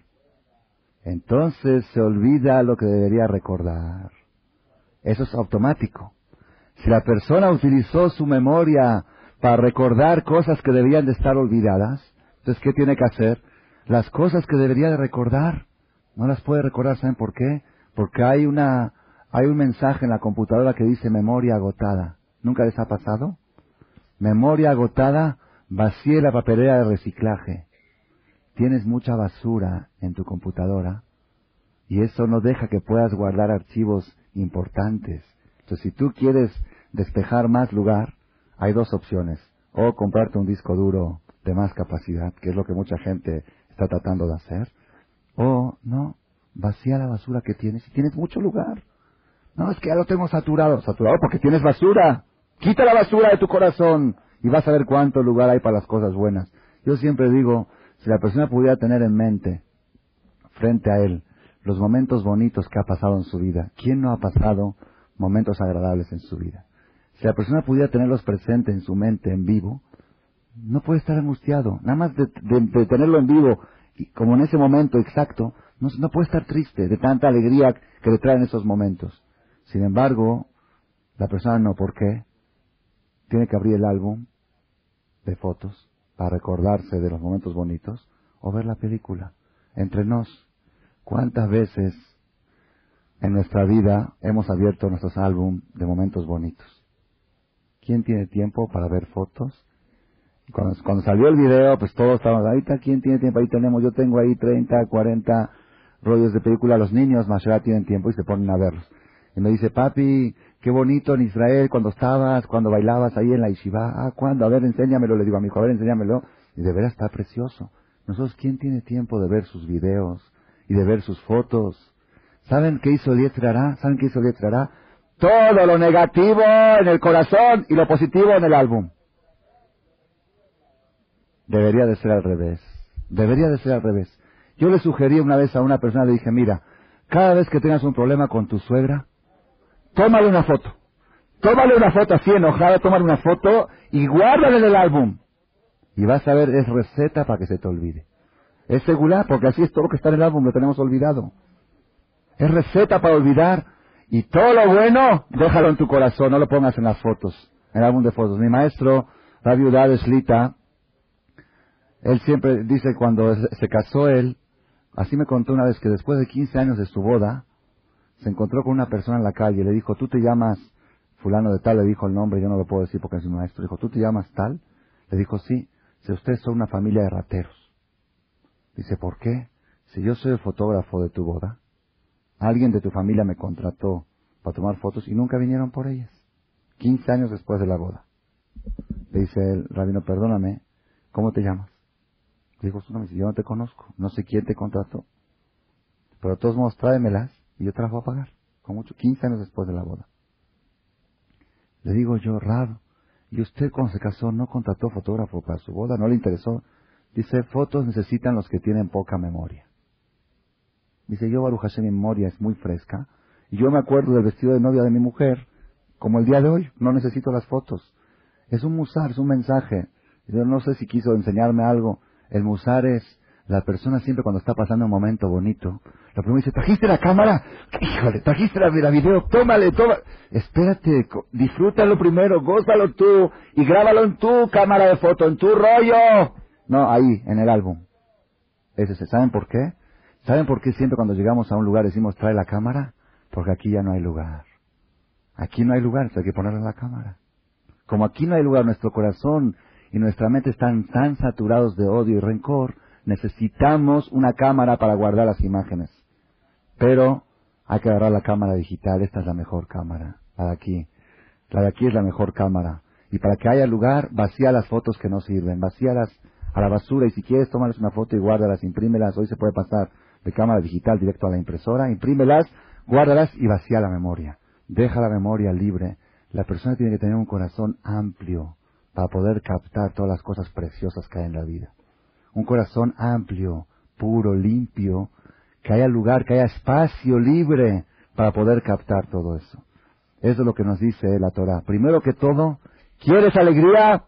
entonces se olvida lo que debería recordar. Eso es automático. Si la persona utilizó su memoria para recordar cosas que debían de estar olvidadas, entonces ¿qué tiene que hacer? Las cosas que debería de recordar, no las puede recordar. ¿Saben por qué? Porque hay un mensaje en la computadora que dice memoria agotada. ¿Nunca les ha pasado? Memoria agotada, vacíe la papelera de reciclaje. Tienes mucha basura en tu computadora y eso no deja que puedas guardar archivos importantes. Entonces, si tú quieres despejar más lugar, hay dos opciones. O comprarte un disco duro de más capacidad, que es lo que mucha gente está tratando de hacer. O, no, vacía la basura que tienes y tienes mucho lugar. No, es que ya lo tengo saturado. Saturado porque tienes basura. Quita la basura de tu corazón y vas a ver cuánto lugar hay para las cosas buenas. Yo siempre digo, si la persona pudiera tener en mente, frente a él, los momentos bonitos que ha pasado en su vida. ¿Quién no ha pasado momentos agradables en su vida? Si la persona pudiera tenerlos presentes en su mente, en vivo, no puede estar angustiado. Nada más de tenerlo en vivo, y como en ese momento exacto, no puede estar triste de tanta alegría que le traen esos momentos. Sin embargo, la persona no. ¿Por qué? Tiene que abrir el álbum de fotos para recordarse de los momentos bonitos o ver la película. Entre nos, ¿cuántas veces en nuestra vida hemos abierto nuestros álbumes de momentos bonitos? ¿Quién tiene tiempo para ver fotos? Cuando salió el video, pues todos estábamos, ahorita, ¿quién tiene tiempo? Ahí tenemos, yo tengo ahí 30, 40 rollos de película. Los niños más allá tienen tiempo y se ponen a verlos. Y me dice, papi, qué bonito en Israel cuando bailabas ahí en la yeshiva. ¿Cuándo? A ver, enséñamelo. Le digo a mi hijo, a ver, enséñamelo. Y de veras está precioso. Nosotros, ¿quién tiene tiempo de ver sus videos y de ver sus fotos? ¿Saben qué hizo el Yetzer Hará? ¿Saben qué hizo el Yetzer Hará? Todo lo negativo en el corazón y lo positivo en el álbum. Debería de ser al revés. Debería de ser al revés. Yo le sugerí una vez a una persona, le dije, mira, cada vez que tengas un problema con tu suegra, tómale una foto. Tómale una foto así enojada, tómale una foto y guárdala en el álbum. Y vas a ver, es receta para que se te olvide. Es segura, porque así es todo lo que está en el álbum, lo tenemos olvidado. Es receta para olvidar. Y todo lo bueno, déjalo en tu corazón, no lo pongas en las fotos, en el álbum de fotos. Mi maestro, Rabbi Yehuda Shlita, él siempre dice cuando se casó él, así me contó una vez que después de 15 años de su boda, se encontró con una persona en la calle, le dijo, ¿tú te llamas fulano de tal? Le dijo el nombre, yo no lo puedo decir porque es mi maestro. Le dijo, ¿tú te llamas tal? Le dijo, sí. Si ustedes son una familia de rateros. Dice, ¿por qué? Si yo soy el fotógrafo de tu boda, alguien de tu familia me contrató para tomar fotos y nunca vinieron por ellas. 15 años después de la boda. Le dice el rabino, perdóname, ¿cómo te llamas? Le dijo, no, yo no te conozco, no sé quién te contrató. Pero de todos modos, tráemelas y yo te las voy a pagar. Con mucho, 15 años después de la boda. Le digo yo, Rab, ¿y usted cuando se casó no contrató fotógrafo para su boda? ¿No le interesó? Dice, fotos necesitan los que tienen poca memoria. Dice, yo, Baruch Hashem, mi memoria es muy fresca. Y yo me acuerdo del vestido de novia de mi mujer, como el día de hoy. No necesito las fotos. Es un musar, es un mensaje. Yo no sé si quiso enseñarme algo. El musar es, la persona siempre cuando está pasando un momento bonito, la primera dice, ¿trajiste la cámara? Híjole, ¿trajiste la video? Tómale. Espérate, disfrútalo primero, gózalo tú, y grábalo en tu cámara de foto, en tu rollo. No, ahí, en el álbum. ¿Saben por qué? ¿Saben por qué siempre cuando llegamos a un lugar decimos, trae la cámara? Porque aquí ya no hay lugar. Aquí no hay lugar, hay que ponerla en la cámara. Como aquí no hay lugar, nuestro corazón y nuestra mente están tan saturados de odio y rencor, necesitamos una cámara para guardar las imágenes. Pero hay que agarrar la cámara digital, esta es la mejor cámara, la de aquí. La de aquí es la mejor cámara. Y para que haya lugar, vacía las fotos que no sirven, vacíalas, a la basura, y si quieres, tómales una foto y guárdalas, imprímelas. Hoy se puede pasar de cámara digital directo a la impresora, imprímelas, guárdalas y vacía la memoria. Deja la memoria libre. La persona tiene que tener un corazón amplio para poder captar todas las cosas preciosas que hay en la vida. Un corazón amplio, puro, limpio, que haya lugar, que haya espacio libre para poder captar todo eso. Eso es lo que nos dice la Torah. Primero que todo, ¿quieres alegría?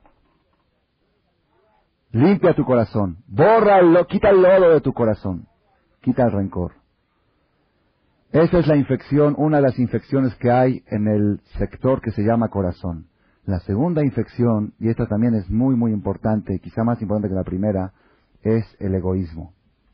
Limpia tu corazón. Bórralo, quita el lodo de tu corazón. Quita el rencor. Esa es la infección, una de las infecciones que hay en el sector que se llama corazón. La segunda infección, y esta también es muy muy importante, quizá más importante que la primera, es el egoísmo.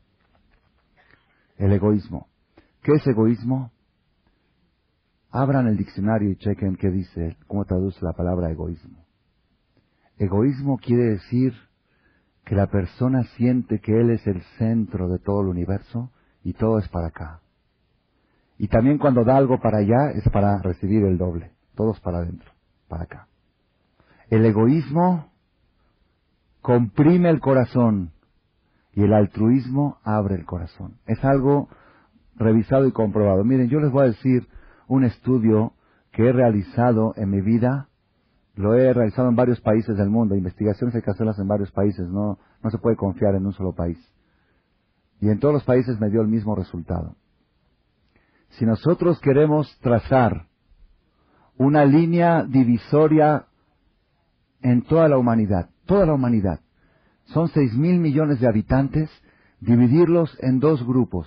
El egoísmo. ¿Qué es egoísmo? Abran el diccionario y chequen qué dice, cómo traduce la palabra egoísmo. Egoísmo quiere decir que la persona siente que él es el centro de todo el universo y todo es para acá. Y también cuando da algo para allá es para recibir el doble. Todo es para adentro, para acá. El egoísmo comprime el corazón y el altruismo abre el corazón. Es algo revisado y comprobado. Miren, yo les voy a decir un estudio que he realizado en mi vida. Lo he realizado en varios países del mundo. Investigaciones hay que hacerlas en varios países. No se puede confiar en un solo país. Y en todos los países me dio el mismo resultado. Si nosotros queremos trazar una línea divisoria en toda la humanidad, son 6.000 millones de habitantes, dividirlos en dos grupos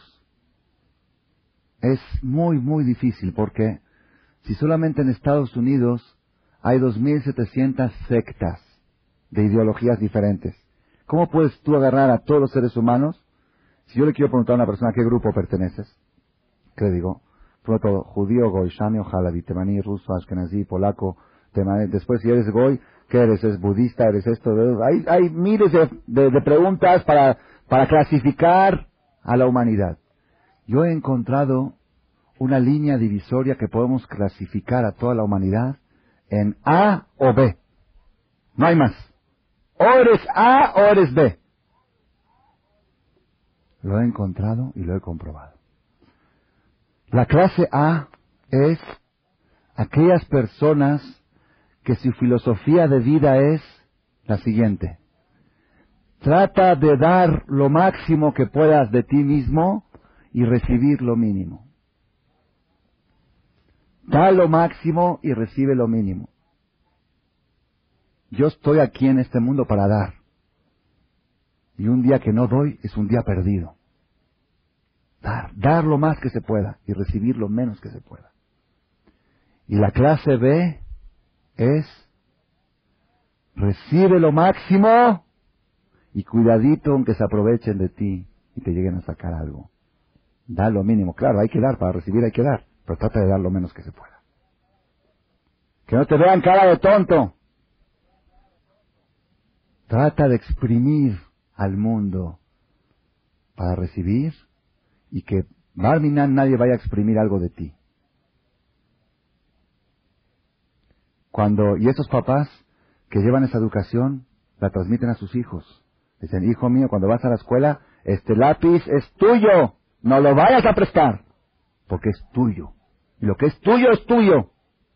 es muy, muy difícil, porque si solamente en Estados Unidos hay 2.700 sectas de ideologías diferentes, ¿cómo puedes tú agarrar a todos los seres humanos? Si yo le quiero preguntar a una persona a qué grupo perteneces, ¿qué le digo? Primero todo, judío, goy, shami, jalabi, temaní, ruso, ashkenazí, polaco, temaní. Después, si eres goy, ¿qué eres? ¿Es budista? ¿Eres esto? Hay miles de preguntas para clasificar a la humanidad. Yo he encontrado una línea divisoria que podemos clasificar a toda la humanidad en A o B. No hay más. O eres A o eres B. Lo he encontrado y lo he comprobado. La clase A es aquellas personas que su filosofía de vida es la siguiente. Trata de dar lo máximo que puedas de ti mismo y recibir lo mínimo. Da lo máximo y recibe lo mínimo. Yo estoy aquí en este mundo para dar. Y un día que no doy es un día perdido. Dar lo más que se pueda y recibir lo menos que se pueda. Y la clase B es recibe lo máximo y cuidadito aunque se aprovechen de ti y te lleguen a sacar algo. Da lo mínimo. Claro, hay que dar, para recibir hay que dar, pero trata de dar lo menos que se pueda. Que no te vean cara de tonto. Trata de exprimir al mundo para recibir y que Barminan nadie vaya a exprimir algo de ti. Y esos papás que llevan esa educación la transmiten a sus hijos. Dicen, hijo mío, cuando vas a la escuela, este lápiz es tuyo. No lo vayas a prestar, porque es tuyo. Y lo que es tuyo es tuyo.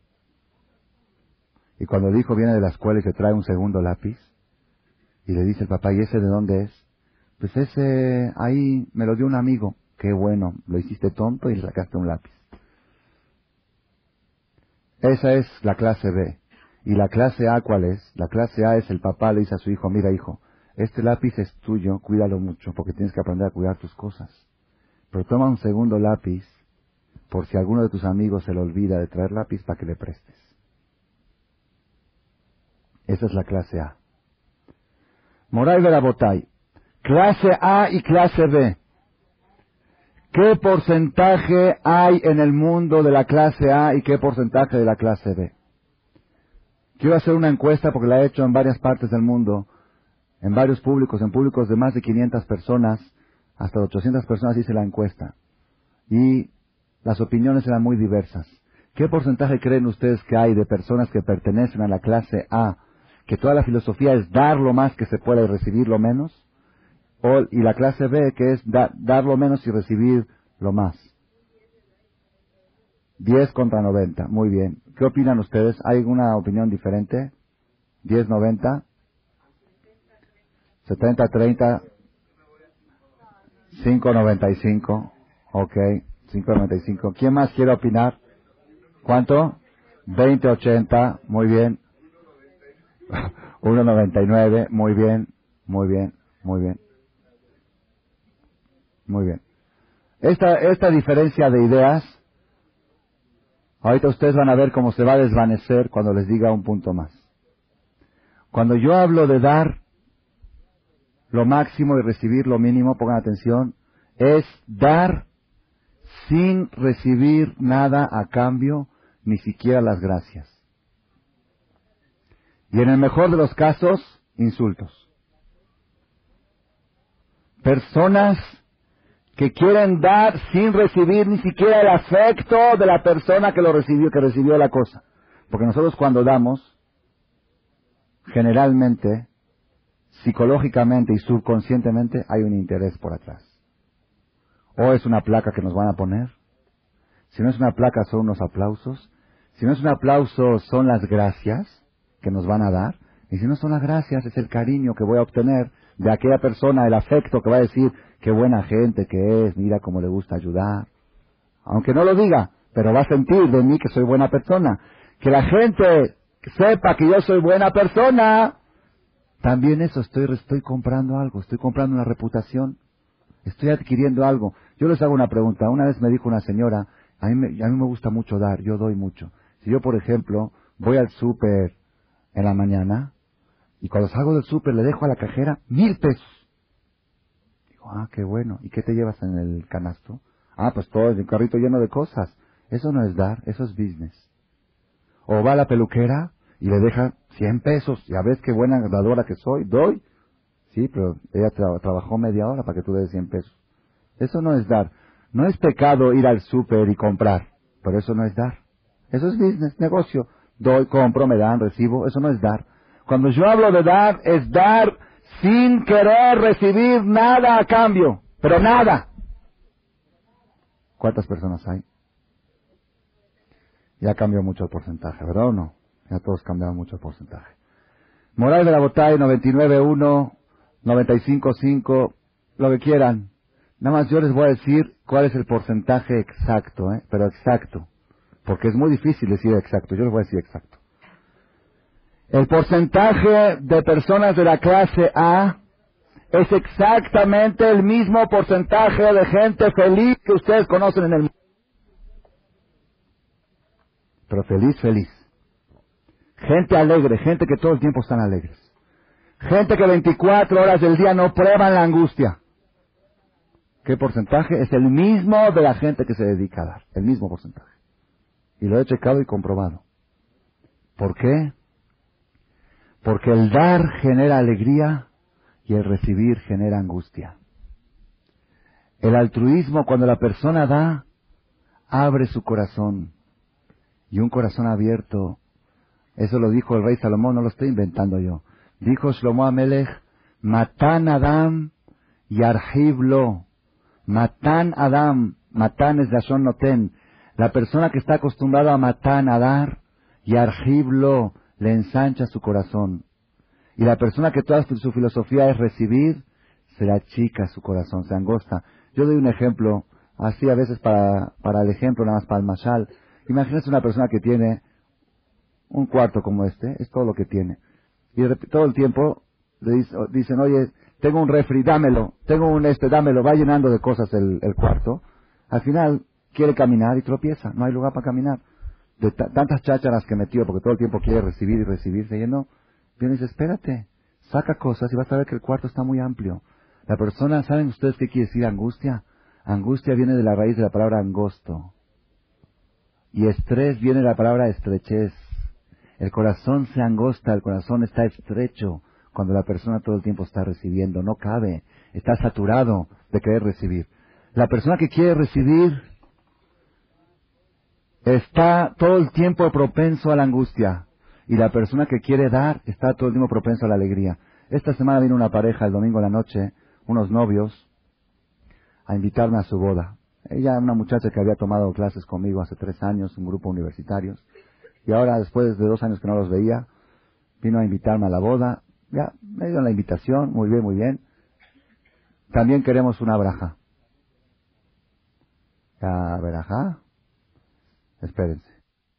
Y cuando el hijo viene de la escuela y se trae un segundo lápiz, y le dice el papá, ¿y ese de dónde es? Pues ese, ahí me lo dio un amigo. Qué bueno, lo hiciste tonto y le sacaste un lápiz. Esa es la clase B. ¿Y la clase A cuál es? La clase A es el papá le dice a su hijo, mira hijo, este lápiz es tuyo, cuídalo mucho, porque tienes que aprender a cuidar tus cosas. Pero toma un segundo lápiz, por si alguno de tus amigos se le olvida de traer lápiz para que le prestes. Esa es la clase A. Moray Verabotay, clase A y clase B. ¿Qué porcentaje hay en el mundo de la clase A y qué porcentaje de la clase B? Quiero hacer una encuesta porque la he hecho en varias partes del mundo, en varios públicos, en públicos de más de 500 personas, hasta 800 personas hice la encuesta. Y las opiniones eran muy diversas. ¿Qué porcentaje creen ustedes que hay de personas que pertenecen a la clase A, que toda la filosofía es dar lo más que se pueda y recibir lo menos, y la clase B, que es dar lo menos y recibir lo más. 10 contra 90, muy bien. ¿Qué opinan ustedes? ¿Hay alguna opinión diferente? 10-90, 70-30, 5-95, ok, 5-95. ¿Quién más quiere opinar? ¿Cuánto? 20-80, muy bien. 1.99, muy bien, muy bien, muy bien, muy bien. Esta diferencia de ideas, ahorita ustedes van a ver cómo se va a desvanecer cuando les diga un punto más. Cuando yo hablo de dar lo máximo y recibir lo mínimo, pongan atención, es dar sin recibir nada a cambio, ni siquiera las gracias. Y en el mejor de los casos, insultos. Personas que quieren dar sin recibir ni siquiera el afecto de la persona que recibió la cosa. Porque nosotros cuando damos, generalmente, psicológicamente y subconscientemente, hay un interés por atrás. O es una placa que nos van a poner. Si no es una placa, son unos aplausos. Si no es un aplauso, son las gracias que nos van a dar. Y si no son las gracias, es el cariño que voy a obtener de aquella persona, el afecto que va a decir, qué buena gente que es, mira cómo le gusta ayudar. Aunque no lo diga, pero va a sentir de mí que soy buena persona. Que la gente sepa que yo soy buena persona. También eso, estoy comprando algo, estoy comprando una reputación, estoy adquiriendo algo. Yo les hago una pregunta. Una vez me dijo una señora, a mí me gusta mucho dar, yo doy mucho. Si yo, por ejemplo, voy al súper en la mañana, y cuando salgo del súper le dejo a la cajera 1,000 pesos. Digo, qué bueno. ¿Y qué te llevas en el canasto? Pues todo, el carrito lleno de cosas. Eso no es dar, eso es business. O va a la peluquera y le deja 100 pesos. Ya ves qué buena dadora que soy, doy. Sí, pero ella trabajó media hora para que tú des 100 pesos. Eso no es dar. No es pecado ir al súper y comprar, pero eso no es dar. Eso es business, negocio. Doy, compro, me dan, recibo, eso no es dar. Cuando yo hablo de dar, es dar sin querer recibir nada a cambio, pero nada. ¿Cuántas personas hay? Ya cambió mucho el porcentaje, ¿verdad o no? Ya todos cambiaron mucho el porcentaje. Moral de la Botay, 99.1, 95.5, lo que quieran. Nada más yo les voy a decir cuál es el porcentaje exacto, pero exacto. Porque es muy difícil decir exacto, yo les voy a decir exacto. El porcentaje de personas de la clase A es exactamente el mismo porcentaje de gente feliz que ustedes conocen en el mundo. Pero feliz, feliz. Gente alegre, gente que todo el tiempo están alegres. Gente que 24 horas del día no prueban la angustia. ¿Qué porcentaje? Es el mismo de la gente que se dedica a dar. El mismo porcentaje. Y lo he checado y comprobado. ¿Por qué? Porque el dar genera alegría y el recibir genera angustia. El altruismo, cuando la persona da, abre su corazón. Y un corazón abierto, eso lo dijo el rey Salomón, no lo estoy inventando yo. Dijo Shlomo Amelech, Matan Adam yarhiv lo. Matan Adam, matan es Lashon Noten. La persona que está acostumbrada a matan, a dar, yarhiv lo, le ensancha su corazón. Y la persona que toda su filosofía es recibir, se le achica su corazón, se angosta. Yo doy un ejemplo, así a veces para el ejemplo, nada más para el mashal. Imagínense una persona que tiene un cuarto como este, es todo lo que tiene. Y todo el tiempo le dicen, oye, tengo un refri, dámelo, dámelo, va llenando de cosas el cuarto. Al final quiere caminar y tropieza, no hay lugar para caminar. De tantas chácharas que metió, porque todo el tiempo quiere recibir y recibir, se llenó. Viene y dice, espérate, saca cosas y vas a ver que el cuarto está muy amplio. La persona, ¿saben ustedes qué quiere decir angustia? Angustia viene de la raíz de la palabra angosto. Y estrés viene de la palabra estrechez. El corazón se angosta, el corazón está estrecho cuando la persona todo el tiempo está recibiendo, no cabe, está saturado de querer recibir. La persona que quiere recibir está todo el tiempo propenso a la angustia. Y la persona que quiere dar está todo el tiempo propenso a la alegría. Esta semana vino una pareja el domingo en la noche, unos novios, a invitarme a su boda. Ella, una muchacha que había tomado clases conmigo hace 3 años, un grupo universitario, y ahora después de 2 años que no los veía, vino a invitarme a la boda. Ya, me dio la invitación, muy bien, muy bien. También queremos una braja. Ya, braja. Espérense.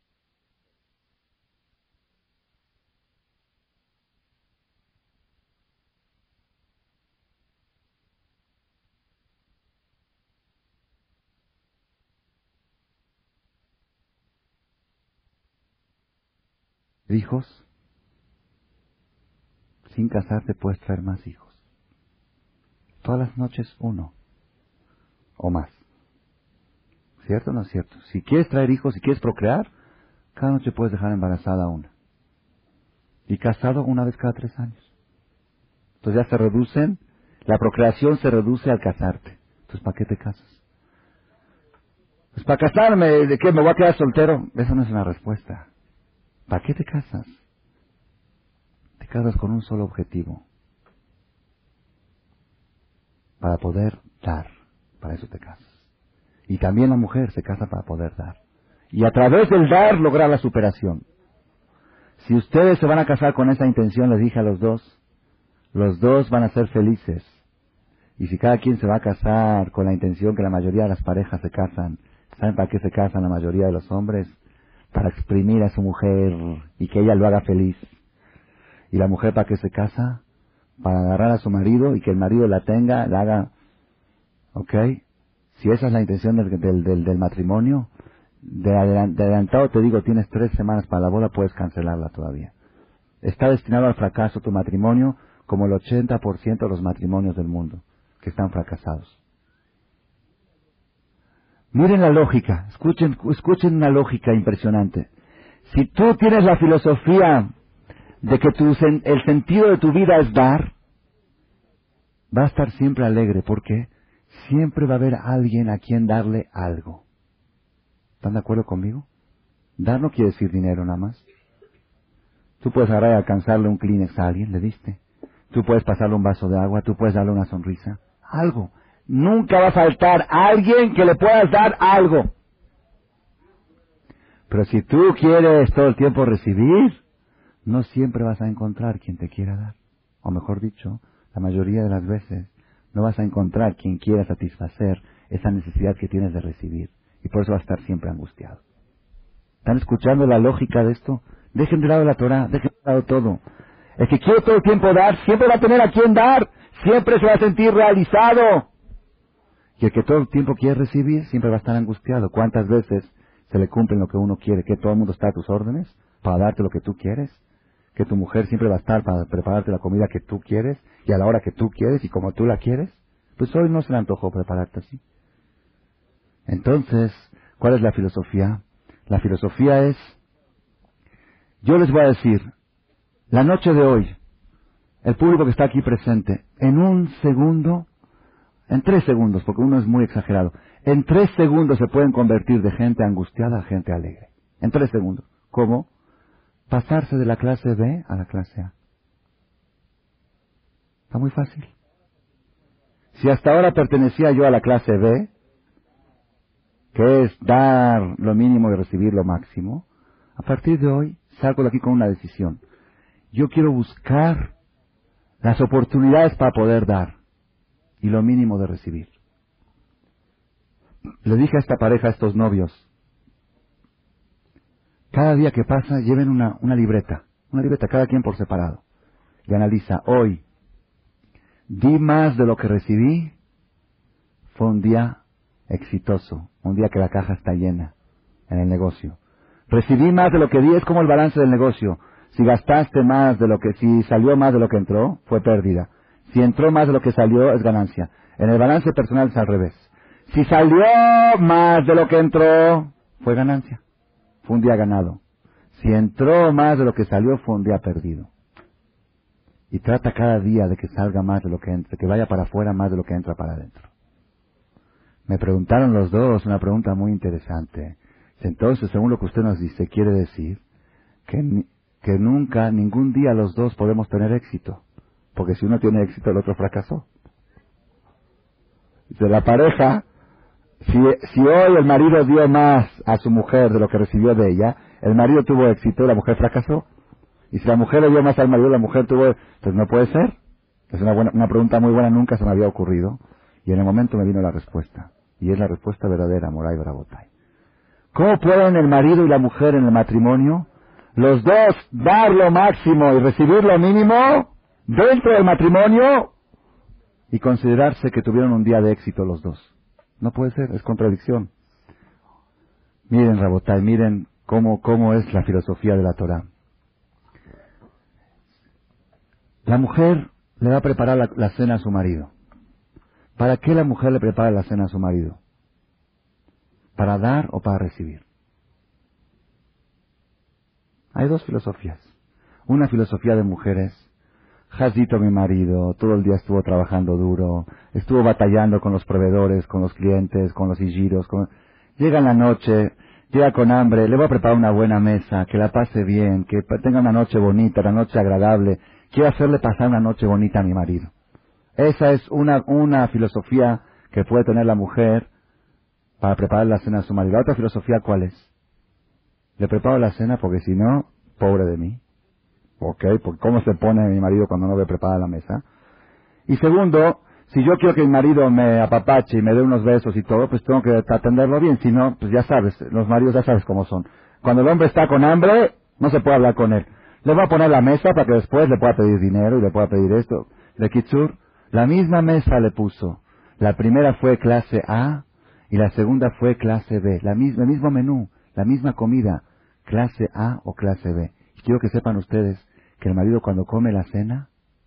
Hijos, sin casarte puedes traer más hijos. Todas las noches uno o más. ¿Cierto o no es cierto? Si quieres traer hijos, si quieres procrear, cada noche puedes dejar embarazada una. Y casado una vez cada 3 años. Entonces ya se reducen, la procreación se reduce al casarte. Entonces, ¿para qué te casas? Pues para casarme, ¿de qué? ¿Me voy a quedar soltero? Esa no es una respuesta. ¿Para qué te casas? Te casas con un solo objetivo. Para poder dar. Para eso te casas. Y también la mujer se casa para poder dar. Y a través del dar lograr la superación. Si ustedes se van a casar con esa intención, les dije a los dos van a ser felices. Y si cada quien se va a casar con la intención que la mayoría de las parejas se casan, ¿saben para qué se casan la mayoría de los hombres? Para exprimir a su mujer y que ella lo haga feliz. ¿Y la mujer para qué se casa? Para agarrar a su marido y que el marido la tenga, la haga... ¿Ok? Si esa es la intención del matrimonio, de adelantado te digo, tienes 3 semanas para la boda, puedes cancelarla todavía. Está destinado al fracaso tu matrimonio como el 80% de los matrimonios del mundo, que están fracasados. Miren la lógica, escuchen una lógica impresionante. Si tú tienes la filosofía de que el sentido de tu vida es dar, va a estar siempre alegre. ¿Por qué? Siempre va a haber alguien a quien darle algo. ¿Están de acuerdo conmigo? Dar no quiere decir dinero nada más. Tú puedes agarrar y alcanzarle un Kleenex a alguien, le diste. Tú puedes pasarle un vaso de agua, tú puedes darle una sonrisa. Algo. Nunca va a faltar alguien que le puedas dar algo. Pero si tú quieres todo el tiempo recibir, no siempre vas a encontrar quien te quiera dar. O mejor dicho, la mayoría de las veces no vas a encontrar quien quiera satisfacer esa necesidad que tienes de recibir. Y por eso vas a estar siempre angustiado. ¿Están escuchando la lógica de esto? Dejen de lado la Torah, dejen de lado todo. El que quiere todo el tiempo dar, siempre va a tener a quien dar. Siempre se va a sentir realizado. Y el que todo el tiempo quiere recibir, siempre va a estar angustiado. ¿Cuántas veces se le cumple lo que uno quiere? ¿Que todo el mundo está a tus órdenes para darte lo que tú quieres? ¿Que tu mujer siempre va a estar para prepararte la comida que tú quieres y a la hora que tú quieres y como tú la quieres? Pues hoy no se le antojó prepararte así. Entonces, ¿cuál es la filosofía? La filosofía es, yo les voy a decir, la noche de hoy, el público que está aquí presente, en un segundo, en 3 segundos, porque uno es muy exagerado, en 3 segundos se pueden convertir de gente angustiada a gente alegre. En 3 segundos. ¿Cómo? Pasarse de la clase B a la clase A. Está muy fácil. Si hasta ahora pertenecía yo a la clase B, que es dar lo mínimo y recibir lo máximo, a partir de hoy salgo de aquí con una decisión. Yo quiero buscar las oportunidades para poder dar y lo mínimo de recibir. Le dije a esta pareja, a estos novios, cada día que pasa lleven una libreta cada quien por separado, y analiza, hoy, di más de lo que recibí, fue un día exitoso, un día que la caja está llena en el negocio. Recibí más de lo que di, es como el balance del negocio. Si gastaste más de lo que, si salió más de lo que entró, fue pérdida. Si entró más de lo que salió, es ganancia. En el balance personal es al revés. Si salió más de lo que entró, fue ganancia. Fue un día ganado. Si entró más de lo que salió, fue un día perdido. Y trata cada día de que salga más de lo que entra, que vaya para afuera más de lo que entra para adentro. Me preguntaron los dos una pregunta muy interesante. Entonces, según lo que usted nos dice, quiere decir que que nunca, ningún día los dos podemos tener éxito. Porque si uno tiene éxito, el otro fracasó. De la pareja, si hoy el marido dio más a su mujer de lo que recibió de ella, el marido tuvo éxito y la mujer fracasó. Y si la mujer le dio más al marido, la mujer tuvo... Pues no puede ser. Es una pregunta muy buena, nunca se me había ocurrido. Y en el momento me vino la respuesta. Y es la respuesta verdadera, Moray Barabotay. ¿Cómo pueden el marido y la mujer en el matrimonio, los dos, dar lo máximo y recibir lo mínimo dentro del matrimonio y considerarse que tuvieron un día de éxito los dos? No puede ser, es contradicción. Miren, Rabotay, miren cómo es la filosofía de la Torah. La mujer le va a preparar la cena a su marido. ¿Para qué la mujer le prepara la cena a su marido? ¿Para dar o para recibir? Hay dos filosofías. Una filosofía de mujeres. Jazito, mi marido, todo el día estuvo trabajando duro, estuvo batallando con los proveedores, con los clientes, con los hijiros. Llega en la noche, llega con hambre, le voy a preparar una buena mesa, que la pase bien, que tenga una noche bonita, una noche agradable. Quiero hacerle pasar una noche bonita a mi marido. Esa es una filosofía que puede tener la mujer para preparar la cena a su marido. ¿La otra filosofía cuál es? Le preparo la cena porque si no, pobre de mí. Ok, porque ¿cómo se pone mi marido cuando no me prepara la mesa? Y segundo, si yo quiero que mi marido me apapache y me dé unos besos y todo, pues tengo que atenderlo bien. Si no, pues ya sabes, los maridos ya sabes cómo son. Cuando el hombre está con hambre, no se puede hablar con él. Le voy a poner la mesa para que después le pueda pedir dinero y le pueda pedir esto. De Kitsur, la misma mesa le puso. La primera fue clase A y la segunda fue clase B. El mismo menú, la misma comida, clase A o clase B. Y quiero que sepan ustedes que el marido cuando come la cena,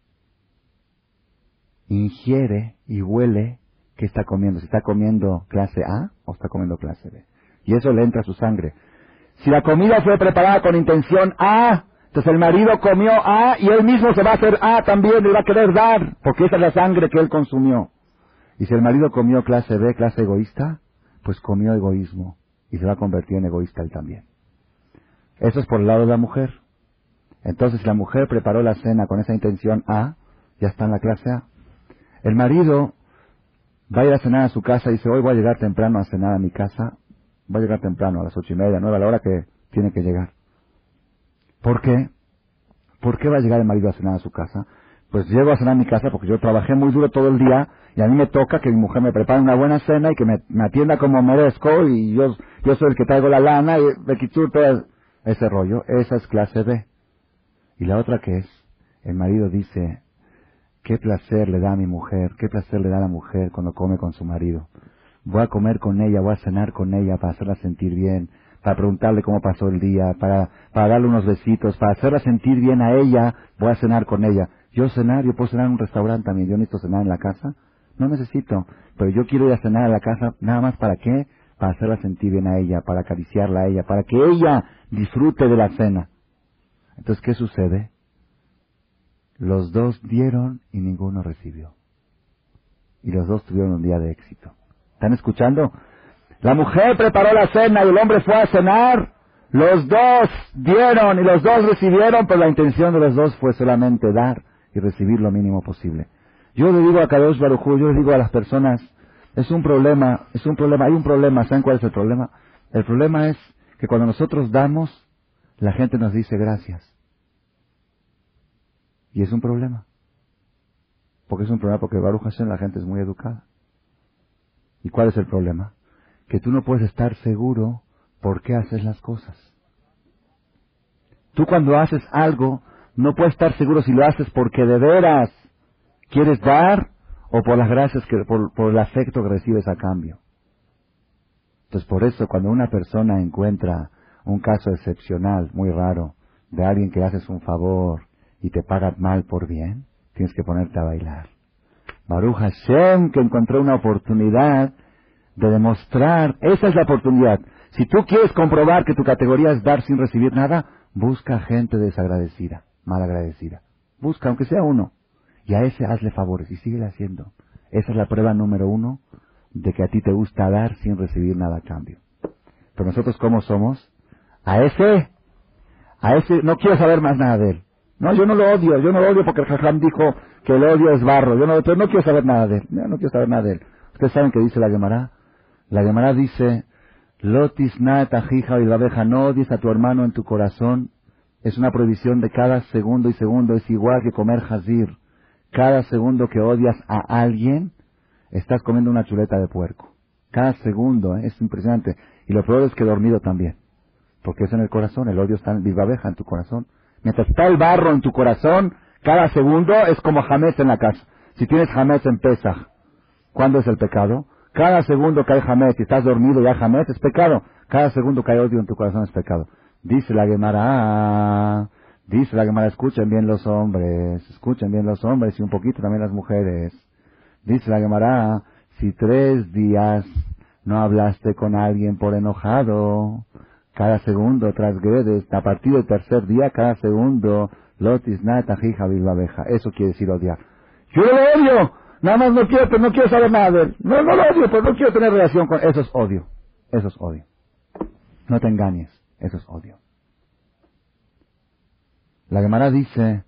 ingiere y huele qué está comiendo. Si está comiendo clase A o está comiendo clase B. Y eso le entra a su sangre. Si la comida fue preparada con intención A, entonces el marido comió A y él mismo se va a hacer A también, le va a querer dar, porque esa es la sangre que él consumió. Y si el marido comió clase B, clase egoísta, pues comió egoísmo y se va a convertir en egoísta él también. Eso es por el lado de la mujer. Entonces, si la mujer preparó la cena con esa intención A, ya está en la clase A. El marido va a ir a cenar a su casa y dice, hoy voy a llegar temprano a cenar a mi casa. Voy a llegar temprano, a las 8:30, 9, a la hora que tiene que llegar. ¿Por qué? ¿Por qué va a llegar el marido a cenar a su casa? Pues llego a cenar a mi casa porque yo trabajé muy duro todo el día y a mí me toca que mi mujer me prepare una buena cena y que me atienda como merezco y yo soy el que traigo la lana y de Kitsur, todo ese rollo. Esa es clase B. ¿Y la otra qué es? El marido dice, qué placer le da a mi mujer, qué placer le da a la mujer cuando come con su marido. Voy a comer con ella, voy a cenar con ella para hacerla sentir bien, para preguntarle cómo pasó el día, para darle unos besitos, para hacerla sentir bien a ella, voy a cenar con ella. Yo puedo cenar en un restaurante también, yo necesito cenar en la casa. No necesito, pero yo quiero ir a cenar a la casa, nada más ¿para qué? Para hacerla sentir bien a ella, para acariciarla a ella, para que ella disfrute de la cena. Entonces, ¿qué sucede? Los dos dieron y ninguno recibió. Y los dos tuvieron un día de éxito. ¿Están escuchando? La mujer preparó la cena y el hombre fue a cenar. Los dos dieron y los dos recibieron, pero la intención de los dos fue solamente dar y recibir lo mínimo posible. Yo le digo a Kadosh Baruj Hu, yo le digo a las personas, hay un problema, ¿saben cuál es el problema? El problema es que cuando nosotros damos, la gente nos dice gracias. Y es un problema. Porque es un problema porque Baruch Hashem la gente es muy educada. ¿Y cuál es el problema? Que tú no puedes estar seguro por qué haces las cosas. Tú cuando haces algo, no puedes estar seguro si lo haces porque de veras quieres dar o por las gracias, por el afecto que recibes a cambio. Entonces por eso cuando una persona encuentra un caso excepcional, muy raro, de alguien que le haces un favor y te paga mal por bien, tienes que ponerte a bailar. Baruch Hashem, que encontró una oportunidad de demostrar, esa es la oportunidad. Si tú quieres comprobar que tu categoría es dar sin recibir nada, busca gente desagradecida, malagradecida. Busca, aunque sea uno, y a ese hazle favores y síguele haciendo. Esa es la prueba número 1 de que a ti te gusta dar sin recibir nada a cambio. Pero nosotros, ¿cómo somos? A ese A ese no quiero saber más nada de él. No, yo no lo odio porque el Jajam dijo que el odio es barro. Pero no quiero saber nada de él. No quiero saber nada de él. Ustedes saben qué dice la Gemara. La Gemara dice, Lotis naet ajija bilbabeja, no odies a tu hermano en tu corazón. Es una prohibición de cada segundo y segundo. Es igual que comer jazir. Cada segundo que odias a alguien, estás comiendo una chuleta de puerco. Cada segundo, es impresionante. Y lo peor es que dormido también. Porque es en el corazón, el odio está en bilbabeja, en tu corazón. Mientras está el barro en tu corazón, cada segundo es como jamés en la casa. Si tienes jamés en Pesaj, ¿cuándo es el pecado? Cada segundo que hay jamés, si estás dormido y hay jamés, es pecado. Cada segundo que hay odio en tu corazón es pecado. Dice la Gemara, escuchen bien los hombres y un poquito también las mujeres. Dice la Gemara, si 3 días no hablaste con alguien por enojado, cada segundo transgredes, a partir del 3er día, cada segundo, lotis nata jija bilbabeja. Eso quiere decir odiar. Yo lo odio, nada más no quiero saber nada de él. No lo odio, pero no quiero tener relación con él. Eso es odio. No te engañes, eso es odio. La Gemara dice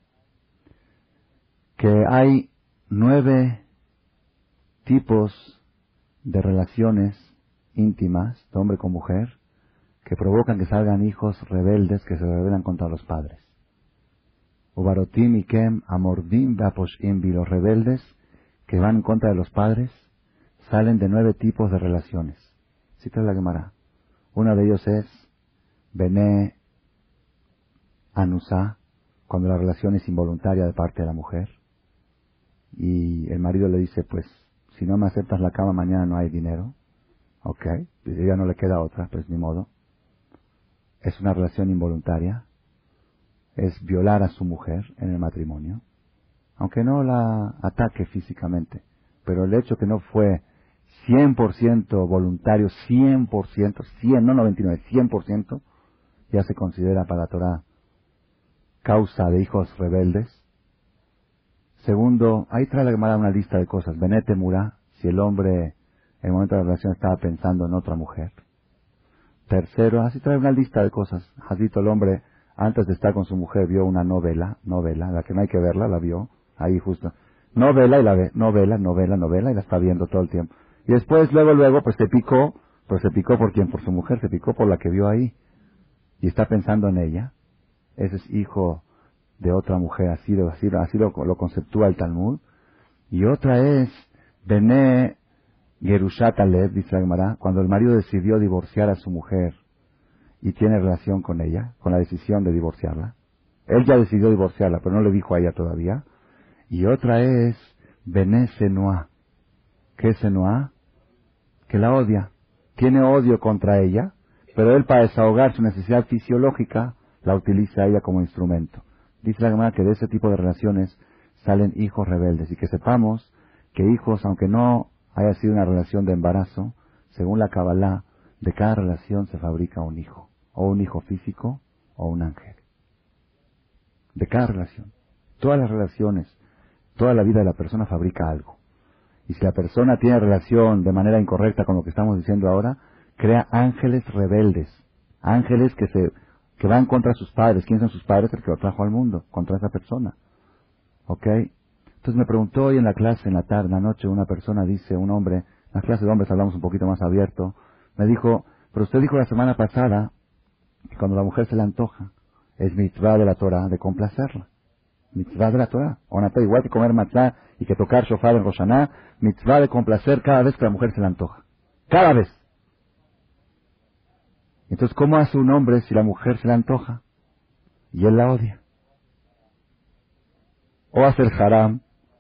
que hay 9 tipos de relaciones íntimas de hombre con mujer que provocan que salgan hijos rebeldes que se rebelan contra los padres. Ubarotim ikem amordim vaposhim, los rebeldes que van en contra de los padres salen de 9 tipos de relaciones. Cita la Gemara. Uno de ellos es Bene Anusá, cuando la relación es involuntaria de parte de la mujer. Y el marido le dice, pues, si no me aceptas la cama mañana no hay dinero. Ok, pues ella no le queda otra, pues ni modo. Es una relación involuntaria. Es violar a su mujer en el matrimonio. Aunque no la ataque físicamente. Pero el hecho que no fue 100% voluntario, 100%, no 99, 100%, ya se considera para la Torah causa de hijos rebeldes. Segundo, ahí trae la Gemara una lista de cosas. Benete Murá, si el hombre en el momento de la relación estaba pensando en otra mujer. Tercero, así trae una lista de cosas. Hasito, el hombre, antes de estar con su mujer, vio una novela, la que no hay que verla, la vio, ahí justo. Novela y la ve, novela, y la está viendo todo el tiempo. Y después, luego, pues se picó por quién, por su mujer, se picó por la que vio ahí. Y está pensando en ella. Ese es hijo de otra mujer, así lo conceptúa el Talmud. Y otra es Bene Gerushat Alev, dice la Gemara, cuando el marido decidió divorciar a su mujer y tiene relación con ella, con la decisión de divorciarla. Él ya decidió divorciarla, pero no le dijo a ella todavía. Y otra es Bene Senoá. ¿Qué es Senoá? Que la odia. Tiene odio contra ella, pero él para desahogar su necesidad fisiológica la utiliza a ella como instrumento. Dice la Gemara que de ese tipo de relaciones salen hijos rebeldes y que sepamos que hijos, aunque no haya sido una relación de embarazo, según la Kabbalah, de cada relación se fabrica un hijo, o un hijo físico o un ángel. De cada relación. Todas las relaciones, toda la vida de la persona fabrica algo. Y si la persona tiene relación de manera incorrecta con lo que estamos diciendo ahora, crea ángeles rebeldes, ángeles que van contra sus padres. ¿Quién son sus padres? El que lo trajo al mundo, contra esa persona. ¿Ok? Entonces me preguntó hoy en la clase, en la tarde, en la noche, una persona dice, un hombre, en las clases de hombres hablamos un poquito más abierto, me dijo, pero usted dijo la semana pasada que cuando la mujer se le antoja, es mitzvah de la Torah de complacerla. Mitzvah de la Torah. Onatá, igual que comer matzá y que tocar shofar en Rosh Hashanah, mitzvah de complacer cada vez que la mujer se le antoja. Cada vez. Entonces, ¿cómo hace un hombre si la mujer se le antoja y él la odia? O hace el haram.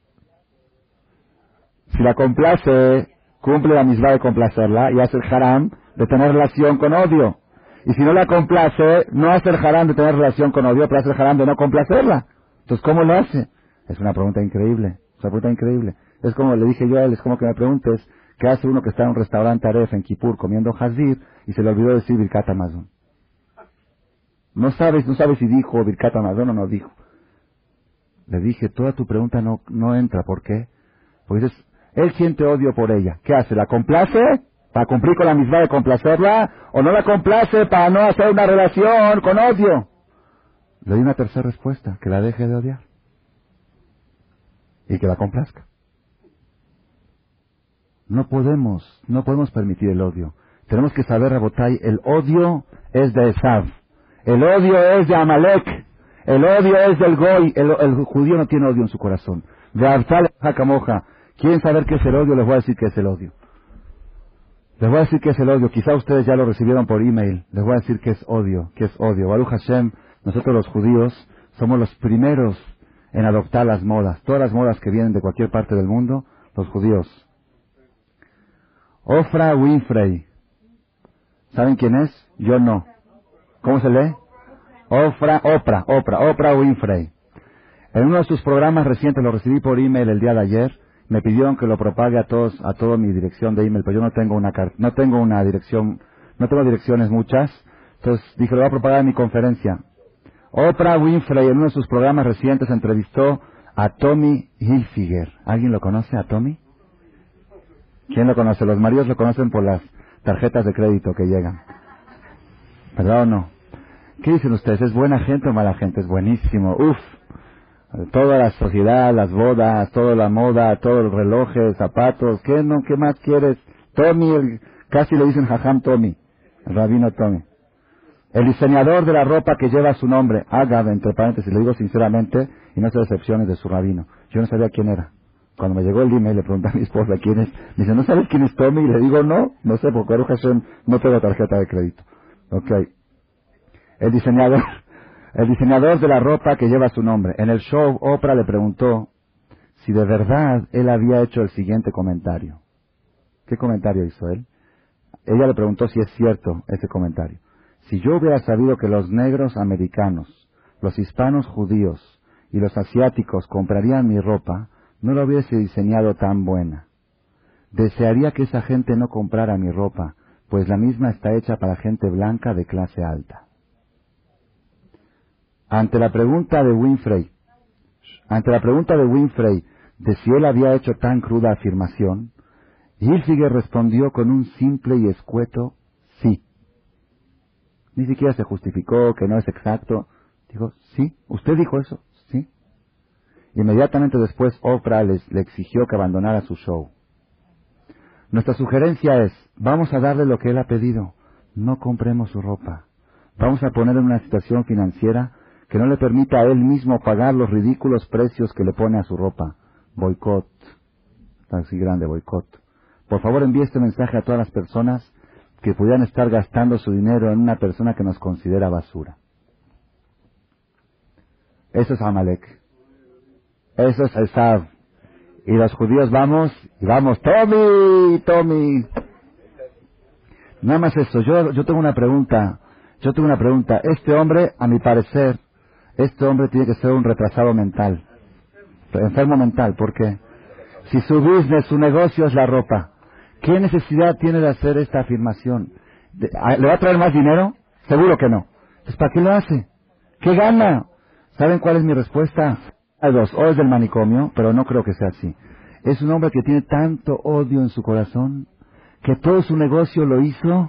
Si la complace, cumple la mitzvah de complacerla y hace el haram de tener relación con odio. Y si no la complace, no hace el haram de tener relación con odio, pero hace el haram de no complacerla. Entonces, ¿cómo lo hace? Es una pregunta increíble. Es como le dije yo a él, es como que me preguntes, ¿qué hace uno que está en un restaurante Aref en Kippur comiendo Hazir y se le olvidó decir Birkat Hamazon? No sabes si dijo Birkat Hamazon o no dijo. Le dije, toda tu pregunta no entra. ¿Por qué? Porque dices, él siente odio por ella. ¿Qué hace? ¿La complace para cumplir con la misma de complacerla? ¿O no la complace para no hacer una relación con odio? Le di una tercera respuesta, que la deje de odiar. Y que la complazca. No podemos permitir el odio. Tenemos que saber, Rabotay, el odio es de Esav. El odio es de Amalek. El odio es del Goy. El judío no tiene odio en su corazón. De Absal Hakamoja. ¿Quieren saber qué es el odio? Les voy a decir qué es el odio. Les voy a decir qué es el odio. Quizá ustedes ya lo recibieron por email. Les voy a decir qué es odio. ¿Qué es odio? Baruch Hashem, nosotros los judíos somos los primeros en adoptar las modas. Todas las modas que vienen de cualquier parte del mundo, los judíos. Oprah Winfrey. ¿Saben quién es? Yo no. ¿Cómo se lee? Oprah Winfrey. En uno de sus programas recientes, lo recibí por email el día de ayer, me pidieron que lo propague a toda mi dirección de email, pero yo no tengo una dirección, no tengo direcciones muchas, entonces dije, lo voy a propagar en mi conferencia. Oprah Winfrey en uno de sus programas recientes entrevistó a Tommy Hilfiger. ¿Alguien lo conoce a Tommy? ¿Quién lo conoce? Los maridos lo conocen por las tarjetas de crédito que llegan. ¿Verdad o no? ¿Qué dicen ustedes? ¿Es buena gente o mala gente? Es buenísimo. Uf. Toda la sociedad, las bodas, toda la moda, todos los relojes, zapatos. ¿Qué más quieres? Tommy, casi le dicen Jajam Tommy. El rabino Tommy. El diseñador de la ropa que lleva su nombre. Agav, entre paréntesis, le digo sinceramente, y no se decepciones de su rabino. Yo no sabía quién era. Cuando me llegó el email le pregunté a mi esposa quién es. Me dice, ¿no sabes quién es Tommy? Y le digo, no sé, porque Baruch Hashem no tengo tarjeta de crédito. Ok. El diseñador de la ropa que lleva su nombre. En el show, Oprah le preguntó si de verdad él había hecho el siguiente comentario. ¿Qué comentario hizo él? Ella le preguntó si es cierto ese comentario. Si yo hubiera sabido que los negros americanos, los hispanos judíos y los asiáticos comprarían mi ropa, no la hubiese diseñado tan buena. Desearía que esa gente no comprara mi ropa, pues la misma está hecha para gente blanca de clase alta. Ante la pregunta de Winfrey de si él había hecho tan cruda afirmación, Hilfiger respondió con un simple y escueto sí. Ni siquiera se justificó, que no es exacto. Dijo, sí, ¿usted dijo eso? Sí. Inmediatamente después Oprah le exigió que abandonara su show. Nuestra sugerencia es, vamos a darle lo que él ha pedido, no compremos su ropa. Vamos a ponerle en una situación financiera que no le permita a él mismo pagar los ridículos precios que le pone a su ropa. Boicot. Está así grande, boicot. Por favor, envíe este mensaje a todas las personas que pudieran estar gastando su dinero en una persona que nos considera basura. Eso es Amalek. Eso es Esav. Y los judíos vamos, Tommy. Nada más eso. Yo tengo una pregunta. Este hombre, a mi parecer, tiene que ser un retrasado mental. Enfermo mental, ¿por qué? Si su business, su negocio es la ropa, ¿qué necesidad tiene de hacer esta afirmación? ¿Le va a traer más dinero? Seguro que no. Entonces, ¿para qué lo hace? ¿Qué gana? ¿Saben cuál es mi respuesta? Hay dos. O es del manicomio, pero no creo que sea así. Es un hombre que tiene tanto odio en su corazón, que todo su negocio lo hizo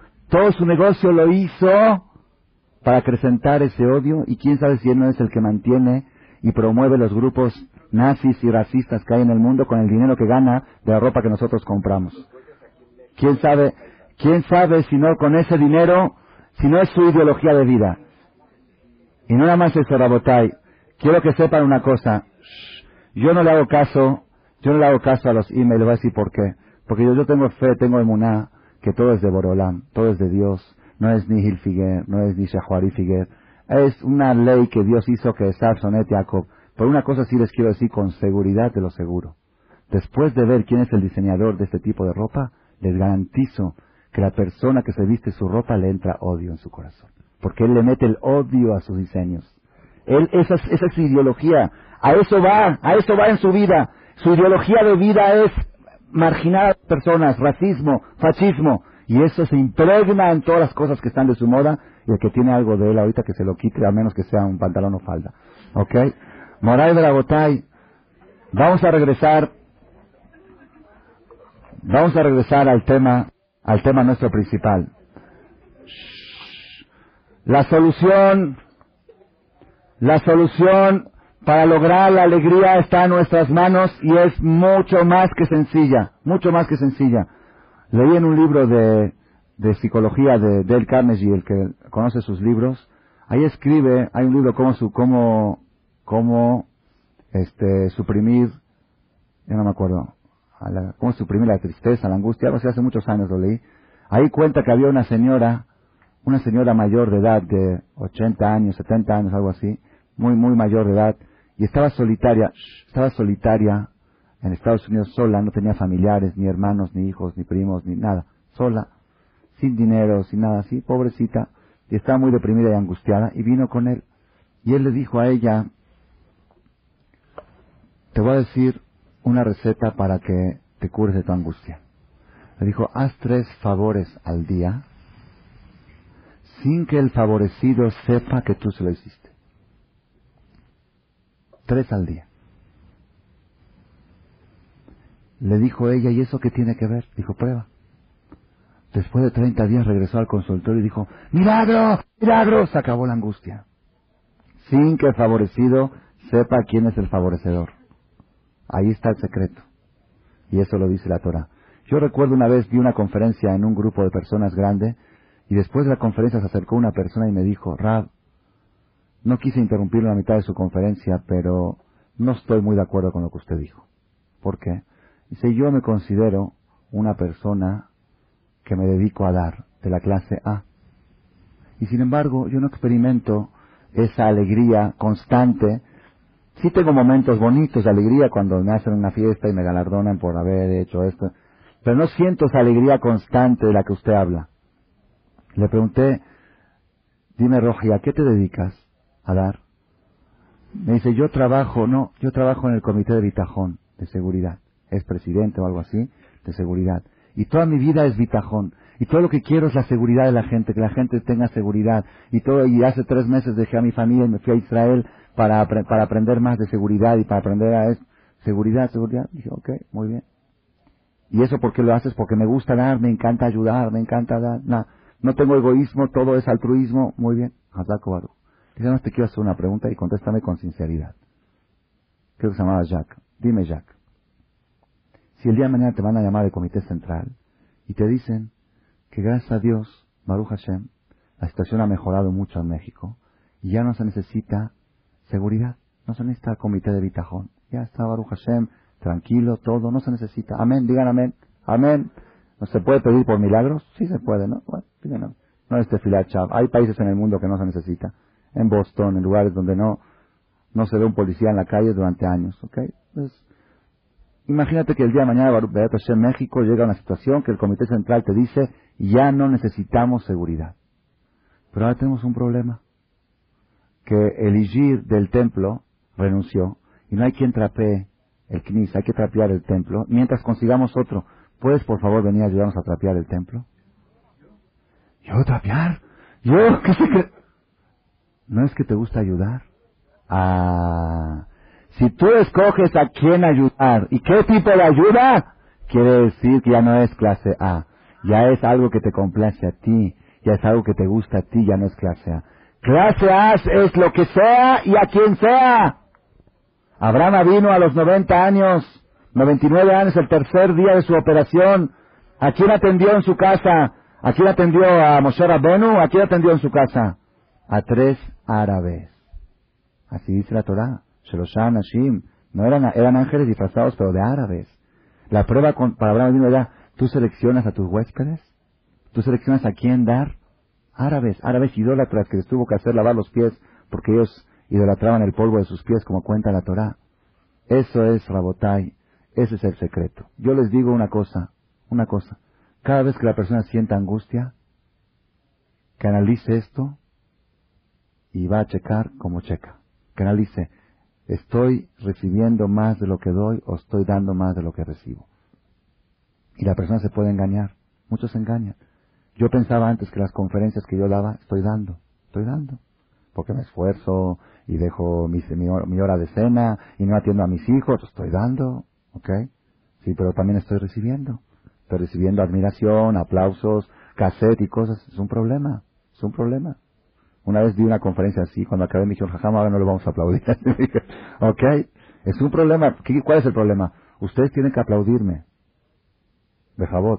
para acrecentar ese odio, y quién sabe si él no es el que mantiene y promueve los grupos nazis y racistas que hay en el mundo con el dinero que gana de la ropa que nosotros compramos. ¿Quién sabe si no con ese dinero, si no es su ideología de vida? Y no nada más eso, Rabotay. Quiero que sepan una cosa. Yo no le hago caso a los emails, le voy a decir por qué. Porque yo tengo fe, tengo emuná, que todo es de Borolam, todo es de Dios. No es ni Hilfiger, no es ni Shahuari Figuer. Es una ley que Dios hizo, que es Sonet Jacob. Por una cosa sí les quiero decir con seguridad de lo seguro. Después de ver quién es el diseñador de este tipo de ropa, les garantizo que la persona que se viste su ropa le entra odio en su corazón. Porque él le mete el odio a sus diseños. Esa es su ideología. A eso va en su vida. Su ideología de vida es marginar a las personas, racismo, fascismo. Y eso se impregna en todas las cosas que están de su moda. Y el que tiene algo de él ahorita que se lo quite, a menos que sea un pantalón o falda. ¿Ok? Moray Beragotay. Vamos a regresar al tema nuestro principal. La solución La solución para lograr la alegría está en nuestras manos y es mucho más que sencilla, mucho más que sencilla. Leí en un libro de psicología de Dale Carnegie, el que conoce sus libros, ahí escribe, hay un libro cómo suprimir, yo no me acuerdo, cómo suprimir la tristeza, la angustia, algo así, hace muchos años lo leí. Ahí cuenta que había una señora mayor de edad, de 80 años, 70 años, algo así, muy, muy mayor de edad, y estaba solitaria en Estados Unidos sola, no tenía familiares, ni hermanos, ni hijos, ni primos, ni nada, sola, sin dinero, sin nada así, pobrecita, y estaba muy deprimida y angustiada, y vino con él, y él le dijo a ella, te voy a decir una receta para que te cures de tu angustia. Le dijo, haz 3 favores al día, sin que el favorecido sepa que tú se lo hiciste. 3 al día. Le dijo ella, ¿y eso qué tiene que ver? Dijo, prueba. Después de 30 días regresó al consultorio y dijo, ¡milagro! ¡Milagro! Se acabó la angustia. Sin que el favorecido sepa quién es el favorecedor. Ahí está el secreto. Y eso lo dice la Torah. Yo recuerdo una vez vi una conferencia en un grupo de personas grande y después de la conferencia se acercó una persona y me dijo, Rab, no quise interrumpirlo a la mitad de su conferencia, pero no estoy muy de acuerdo con lo que usted dijo. ¿Por qué? Dice, yo me considero una persona que me dedico a dar, de la clase A. Y sin embargo, yo no experimento esa alegría constante. Sí tengo momentos bonitos de alegría cuando me hacen una fiesta y me galardonan por haber hecho esto, pero no siento esa alegría constante de la que usted habla. Le pregunté, dime Roji, ¿a qué te dedicas a dar? Me dice, yo trabajo en el comité de bitajón, de seguridad. Es presidente o algo así, de seguridad. Y toda mi vida es bitajón. Y todo lo que quiero es la seguridad de la gente, que la gente tenga seguridad. Y hace 3 meses dejé a mi familia y me fui a Israel para aprender más de seguridad y para aprender a eso. Seguridad. Dije, ok, muy bien. ¿Y eso por qué lo haces? Porque me gusta dar, me encanta ayudar, me encanta dar. No tengo egoísmo, todo es altruismo. Muy bien. Hazako Baruch. Dije, no, te quiero hacer una pregunta y contéstame con sinceridad. Creo que se llamaba Jack. Dime, Jack. Si el día de mañana te van a llamar del Comité Central y te dicen que gracias a Dios, Baruch Hashem, la situación ha mejorado mucho en México y ya no se necesita seguridad, no se necesita comité de bitajón, ya está Baruch Hashem, tranquilo, todo, no se necesita. Amén, digan amén, amén. ¿No se puede pedir por milagros? Sí se puede, ¿no? Bueno, digan no es Tefilat Shav. Hay países en el mundo que no se necesita. En Boston, en lugares donde no se ve un policía en la calle durante años, ¿ok? Entonces, imagínate que el día de mañana, Beat Hashem, México, llega a una situación que el Comité Central te dice, ya no necesitamos seguridad. Pero ahora tenemos un problema. Que el Ijir del templo renunció y no hay quien trapee el Knis, hay que trapear el templo. Mientras consigamos otro, ¿puedes por favor venir a ayudarnos a trapear el templo? ¿Yo trapear? ¿Yo? ¿Qué sé que? ¿No es que te gusta ayudar? Si tú escoges a quién ayudar, ¿y qué tipo de ayuda? Quiere decir que ya no es clase A, ya es algo que te complace a ti, ya es algo que te gusta a ti, ya no es clase A. Clase A es lo que sea y a quien sea. Abraham vino a los 90 años, 99 años, el tercer día de su operación. ¿A quién atendió en su casa? ¿A quién atendió? ¿A Moshe Rabbenu? ¿A quién atendió en su casa? A 3 árabes. Así dice la Torah. Sheloshah Nashim. No eran ángeles disfrazados, pero de árabes. La prueba para Abraham vino era, ¿tú seleccionas a tus huéspedes? ¿Tú seleccionas a quién dar? Árabes idólatras que les tuvo que hacer lavar los pies porque ellos idolatraban el polvo de sus pies como cuenta la Torah. Eso es Rabotai, ese es el secreto. Yo les digo una cosa. Cada vez que la persona sienta angustia, que analice esto y va a checar como checa. Que analice, ¿estoy recibiendo más de lo que doy o estoy dando más de lo que recibo? Y la persona se puede engañar. Muchos se engañan. Yo pensaba antes que las conferencias que yo daba, estoy dando, porque me esfuerzo y dejo mi hora de cena y no atiendo a mis hijos, estoy dando, ¿ok? Sí, pero también estoy recibiendo admiración, aplausos, cassette y cosas, es un problema. Una vez di una conferencia así, cuando acabé me dijeron, jajam, ahora no lo vamos a aplaudir. Dije, ok, es un problema. ¿Cuál es el problema? Ustedes tienen que aplaudirme. De jabot.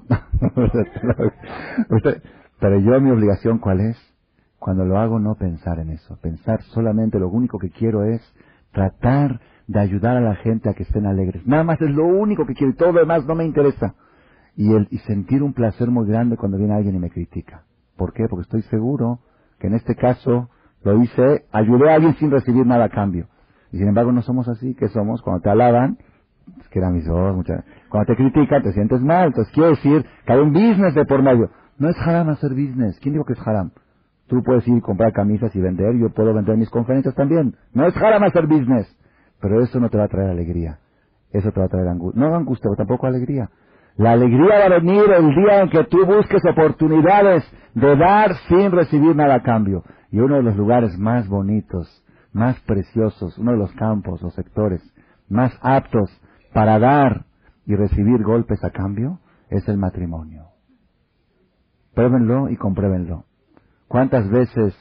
Pero yo, mi obligación, ¿cuál es? Cuando lo hago, no pensar en eso. Pensar solamente, lo único que quiero es tratar de ayudar a la gente a que estén alegres. Nada más es lo único que quiero y todo lo demás no me interesa. Y sentir un placer muy grande cuando viene alguien y me critica. ¿Por qué? Porque estoy seguro que en este caso lo hice, ayudé a alguien sin recibir nada a cambio. Y sin embargo no somos así. ¿Qué somos? Cuando te alaban, es que eran mis ojos, cuando te critican te sientes mal. Entonces quiere decir que hay un business de por medio. No es haram hacer business. ¿Quién dijo que es haram? Tú puedes ir y comprar camisas y vender, yo puedo vender mis conferencias también. No es haram hacer business. Pero eso no te va a traer alegría. Eso te va a traer angustia. No angustia, pero tampoco alegría. La alegría va a venir el día en que tú busques oportunidades de dar sin recibir nada a cambio. Y uno de los lugares más bonitos, más preciosos, uno de los campos o sectores más aptos para dar y recibir golpes a cambio, es el matrimonio. Pruébenlo y compruébenlo. ¿Cuántas veces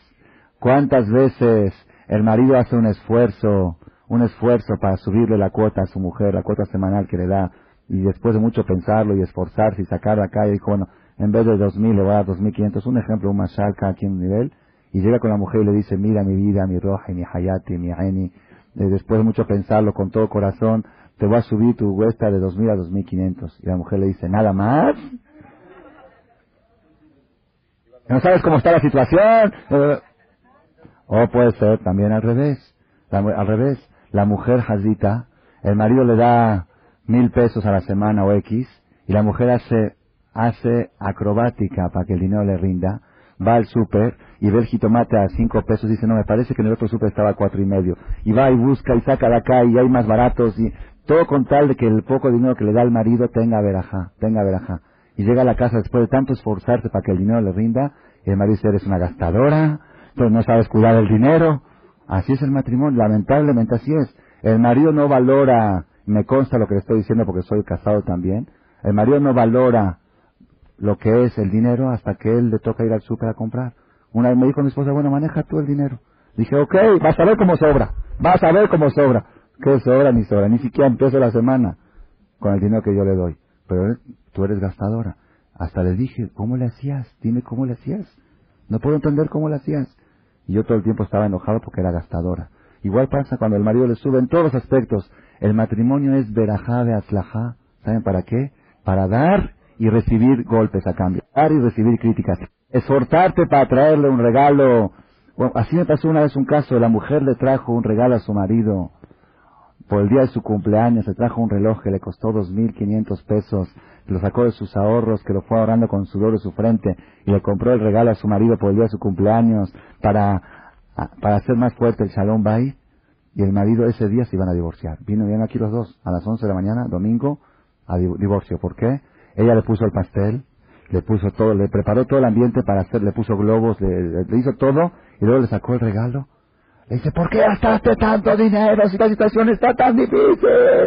el marido hace un esfuerzo para subirle la cuota a su mujer, la cuota semanal que le da, y después de mucho pensarlo y esforzarse y sacar de acá, y dijo, bueno, en vez de 2,000 le voy a dar 2,500, un ejemplo, un mashal cada quien un nivel, y llega con la mujer y le dice, mira mi vida, mi roja, mi hayati, mi aeni, después de mucho pensarlo con todo corazón, te voy a subir tu cuesta de 2,000 a 2,500. Y la mujer le dice, ¿nada más? ¿No sabes cómo está la situación? O puede ser también al revés. La mujer jazita, el marido le da 1,000 pesos a la semana o X, y la mujer hace acrobática para que el dinero le rinda, va al súper y ve el jitomate a 5 pesos, dice, no, me parece que en el otro súper estaba a 4,5, y va y busca y saca de acá y hay más baratos, y todo con tal de que el poco dinero que le da el marido tenga verajá. Y llega a la casa después de tanto esforzarse para que el dinero le rinda, y el marido dice, eres una gastadora, pues no sabes cuidar el dinero. Así es el matrimonio, lamentablemente así es. El marido no valora, me consta lo que le estoy diciendo porque soy casado también, el marido no valora lo que es el dinero hasta que él le toca ir al súper a comprar. Una vez me dijo mi esposa, bueno, maneja tú el dinero. Dije, ok, vas a ver cómo sobra. ¿Qué sobra? Ni siquiera empiezo la semana con el dinero que yo le doy. Pero tú eres gastadora. Hasta le dije, ¿cómo le hacías? Dime cómo le hacías. No puedo entender cómo le hacías. Y yo todo el tiempo estaba enojado porque era gastadora. Igual pasa cuando el marido le sube en todos los aspectos. El matrimonio es verajá de aslajá. ¿Saben para qué? Para dar y recibir golpes a cambio. Dar y recibir críticas. Esforzarte para traerle un regalo. Bueno, así me pasó una vez un caso. La mujer le trajo un regalo a su marido. Por el día de su cumpleaños le trajo un reloj que le costó 2,500 pesos. Lo sacó de sus ahorros, que lo fue ahorrando con sudor de su frente. Y le compró el regalo a su marido por el día de su cumpleaños para hacer más fuerte el Shalom Bayit. Y el marido ese día se iban a divorciar. Vienen aquí los dos a las 11 de la mañana, domingo, a divorcio. ¿Por qué? Ella le puso el pastel, le puso todo, le preparó todo el ambiente para hacer, le puso globos, le hizo todo, y luego le sacó el regalo. Le dice, ¿por qué gastaste tanto dinero si la situación está tan difícil?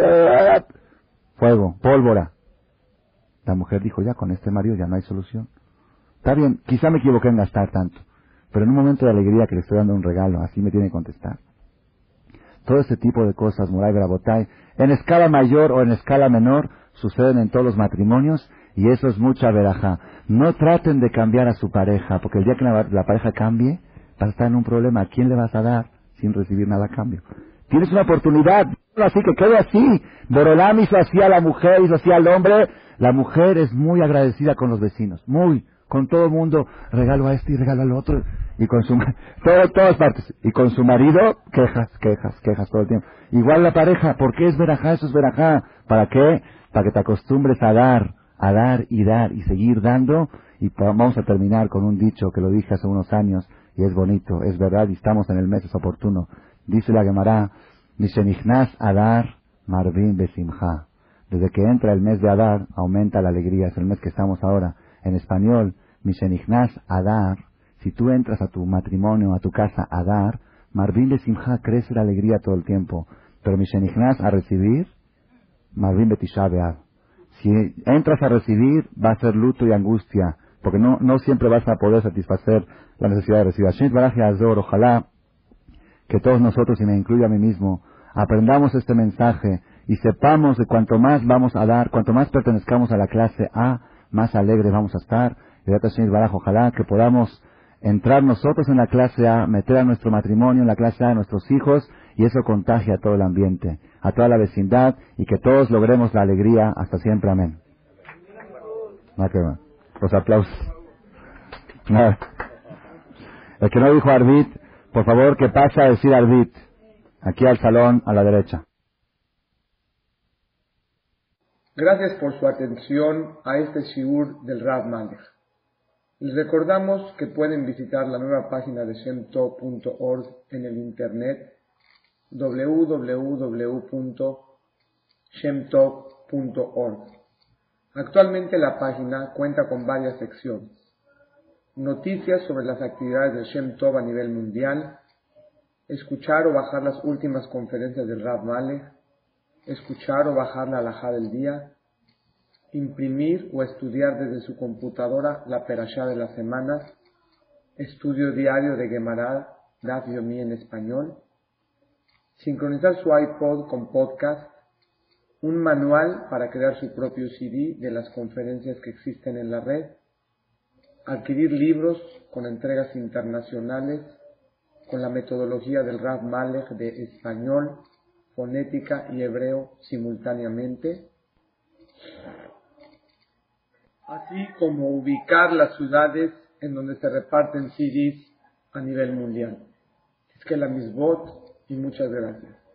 Fuego, pólvora. La mujer dijo, ya con este marido ya no hay solución. Está bien, quizá me equivoqué en gastar tanto, pero en un momento de alegría que le estoy dando un regalo, así me tiene que contestar. Todo este tipo de cosas, Moray Brabotay, en escala mayor o en escala menor, suceden en todos los matrimonios, y eso es mucha verajá. No traten de cambiar a su pareja, porque el día que la pareja cambie, vas a estar en un problema. ¿A quién le vas a dar sin recibir nada a cambio? Tienes una oportunidad, así que quede así. Borolam hizo así a la mujer, hizo así al hombre. La mujer es muy agradecida con los vecinos, con todo el mundo, regalo a este y regalo al otro, y con todas partes, y con su marido, quejas todo el tiempo. Igual la pareja, ¿por qué es verajá? Eso es verajá. ¿Para qué? Para que te acostumbres a dar y seguir dando. Y vamos a terminar con un dicho que lo dije hace unos años, y es bonito, es verdad, y estamos en el mes, es oportuno. Dice la Gemara, Mishenichnas Adar Marvin Besimcha. Desde que entra el mes de Adar, aumenta la alegría, es el mes que estamos ahora. En español, Mishenichnas Adar, si tú entras a tu matrimonio, a tu casa, Adar, Marvin Besimcha, crece la alegría todo el tiempo. Pero Mishenichnas a recibir, Marvin Betisha Be'av. Si entras a recibir, va a ser luto y angustia, porque no siempre vas a poder satisfacer la necesidad de recibir. Hashem Baraj Yazor, ojalá que todos nosotros, y me incluyo a mí mismo, aprendamos este mensaje y sepamos de cuanto más vamos a dar, cuanto más pertenezcamos a la clase A, más alegres vamos a estar. Y Hashem Baraj, ojalá que podamos entrar nosotros en la clase A, meter a nuestro matrimonio en la clase A de nuestros hijos, y eso contagia a todo el ambiente, a toda la vecindad, y que todos logremos la alegría hasta siempre. Amén. Los aplausos. El que no dijo Arbit, por favor, que pase a decir Arbit. Aquí al salón, a la derecha. Gracias por su atención a este shiur del Rav Malech. Les recordamos que pueden visitar la nueva página de shemtov.org en el internet www.shemtov.org. Actualmente la página cuenta con varias secciones: noticias sobre las actividades de Shem Tov a nivel mundial, escuchar o bajar las últimas conferencias del Rav Malech, escuchar o bajar la halajá del día, imprimir o estudiar desde su computadora la perashá de la semana, estudio diario de Gemara, Daf Yomi en español, sincronizar su iPod con podcast, un manual para crear su propio CD de las conferencias que existen en la red, adquirir libros con entregas internacionales con la metodología del Rav Malech de español, fonética y hebreo simultáneamente, así como ubicar las ciudades en donde se reparten CDs a nivel mundial. Es que la misbot, y muchas gracias.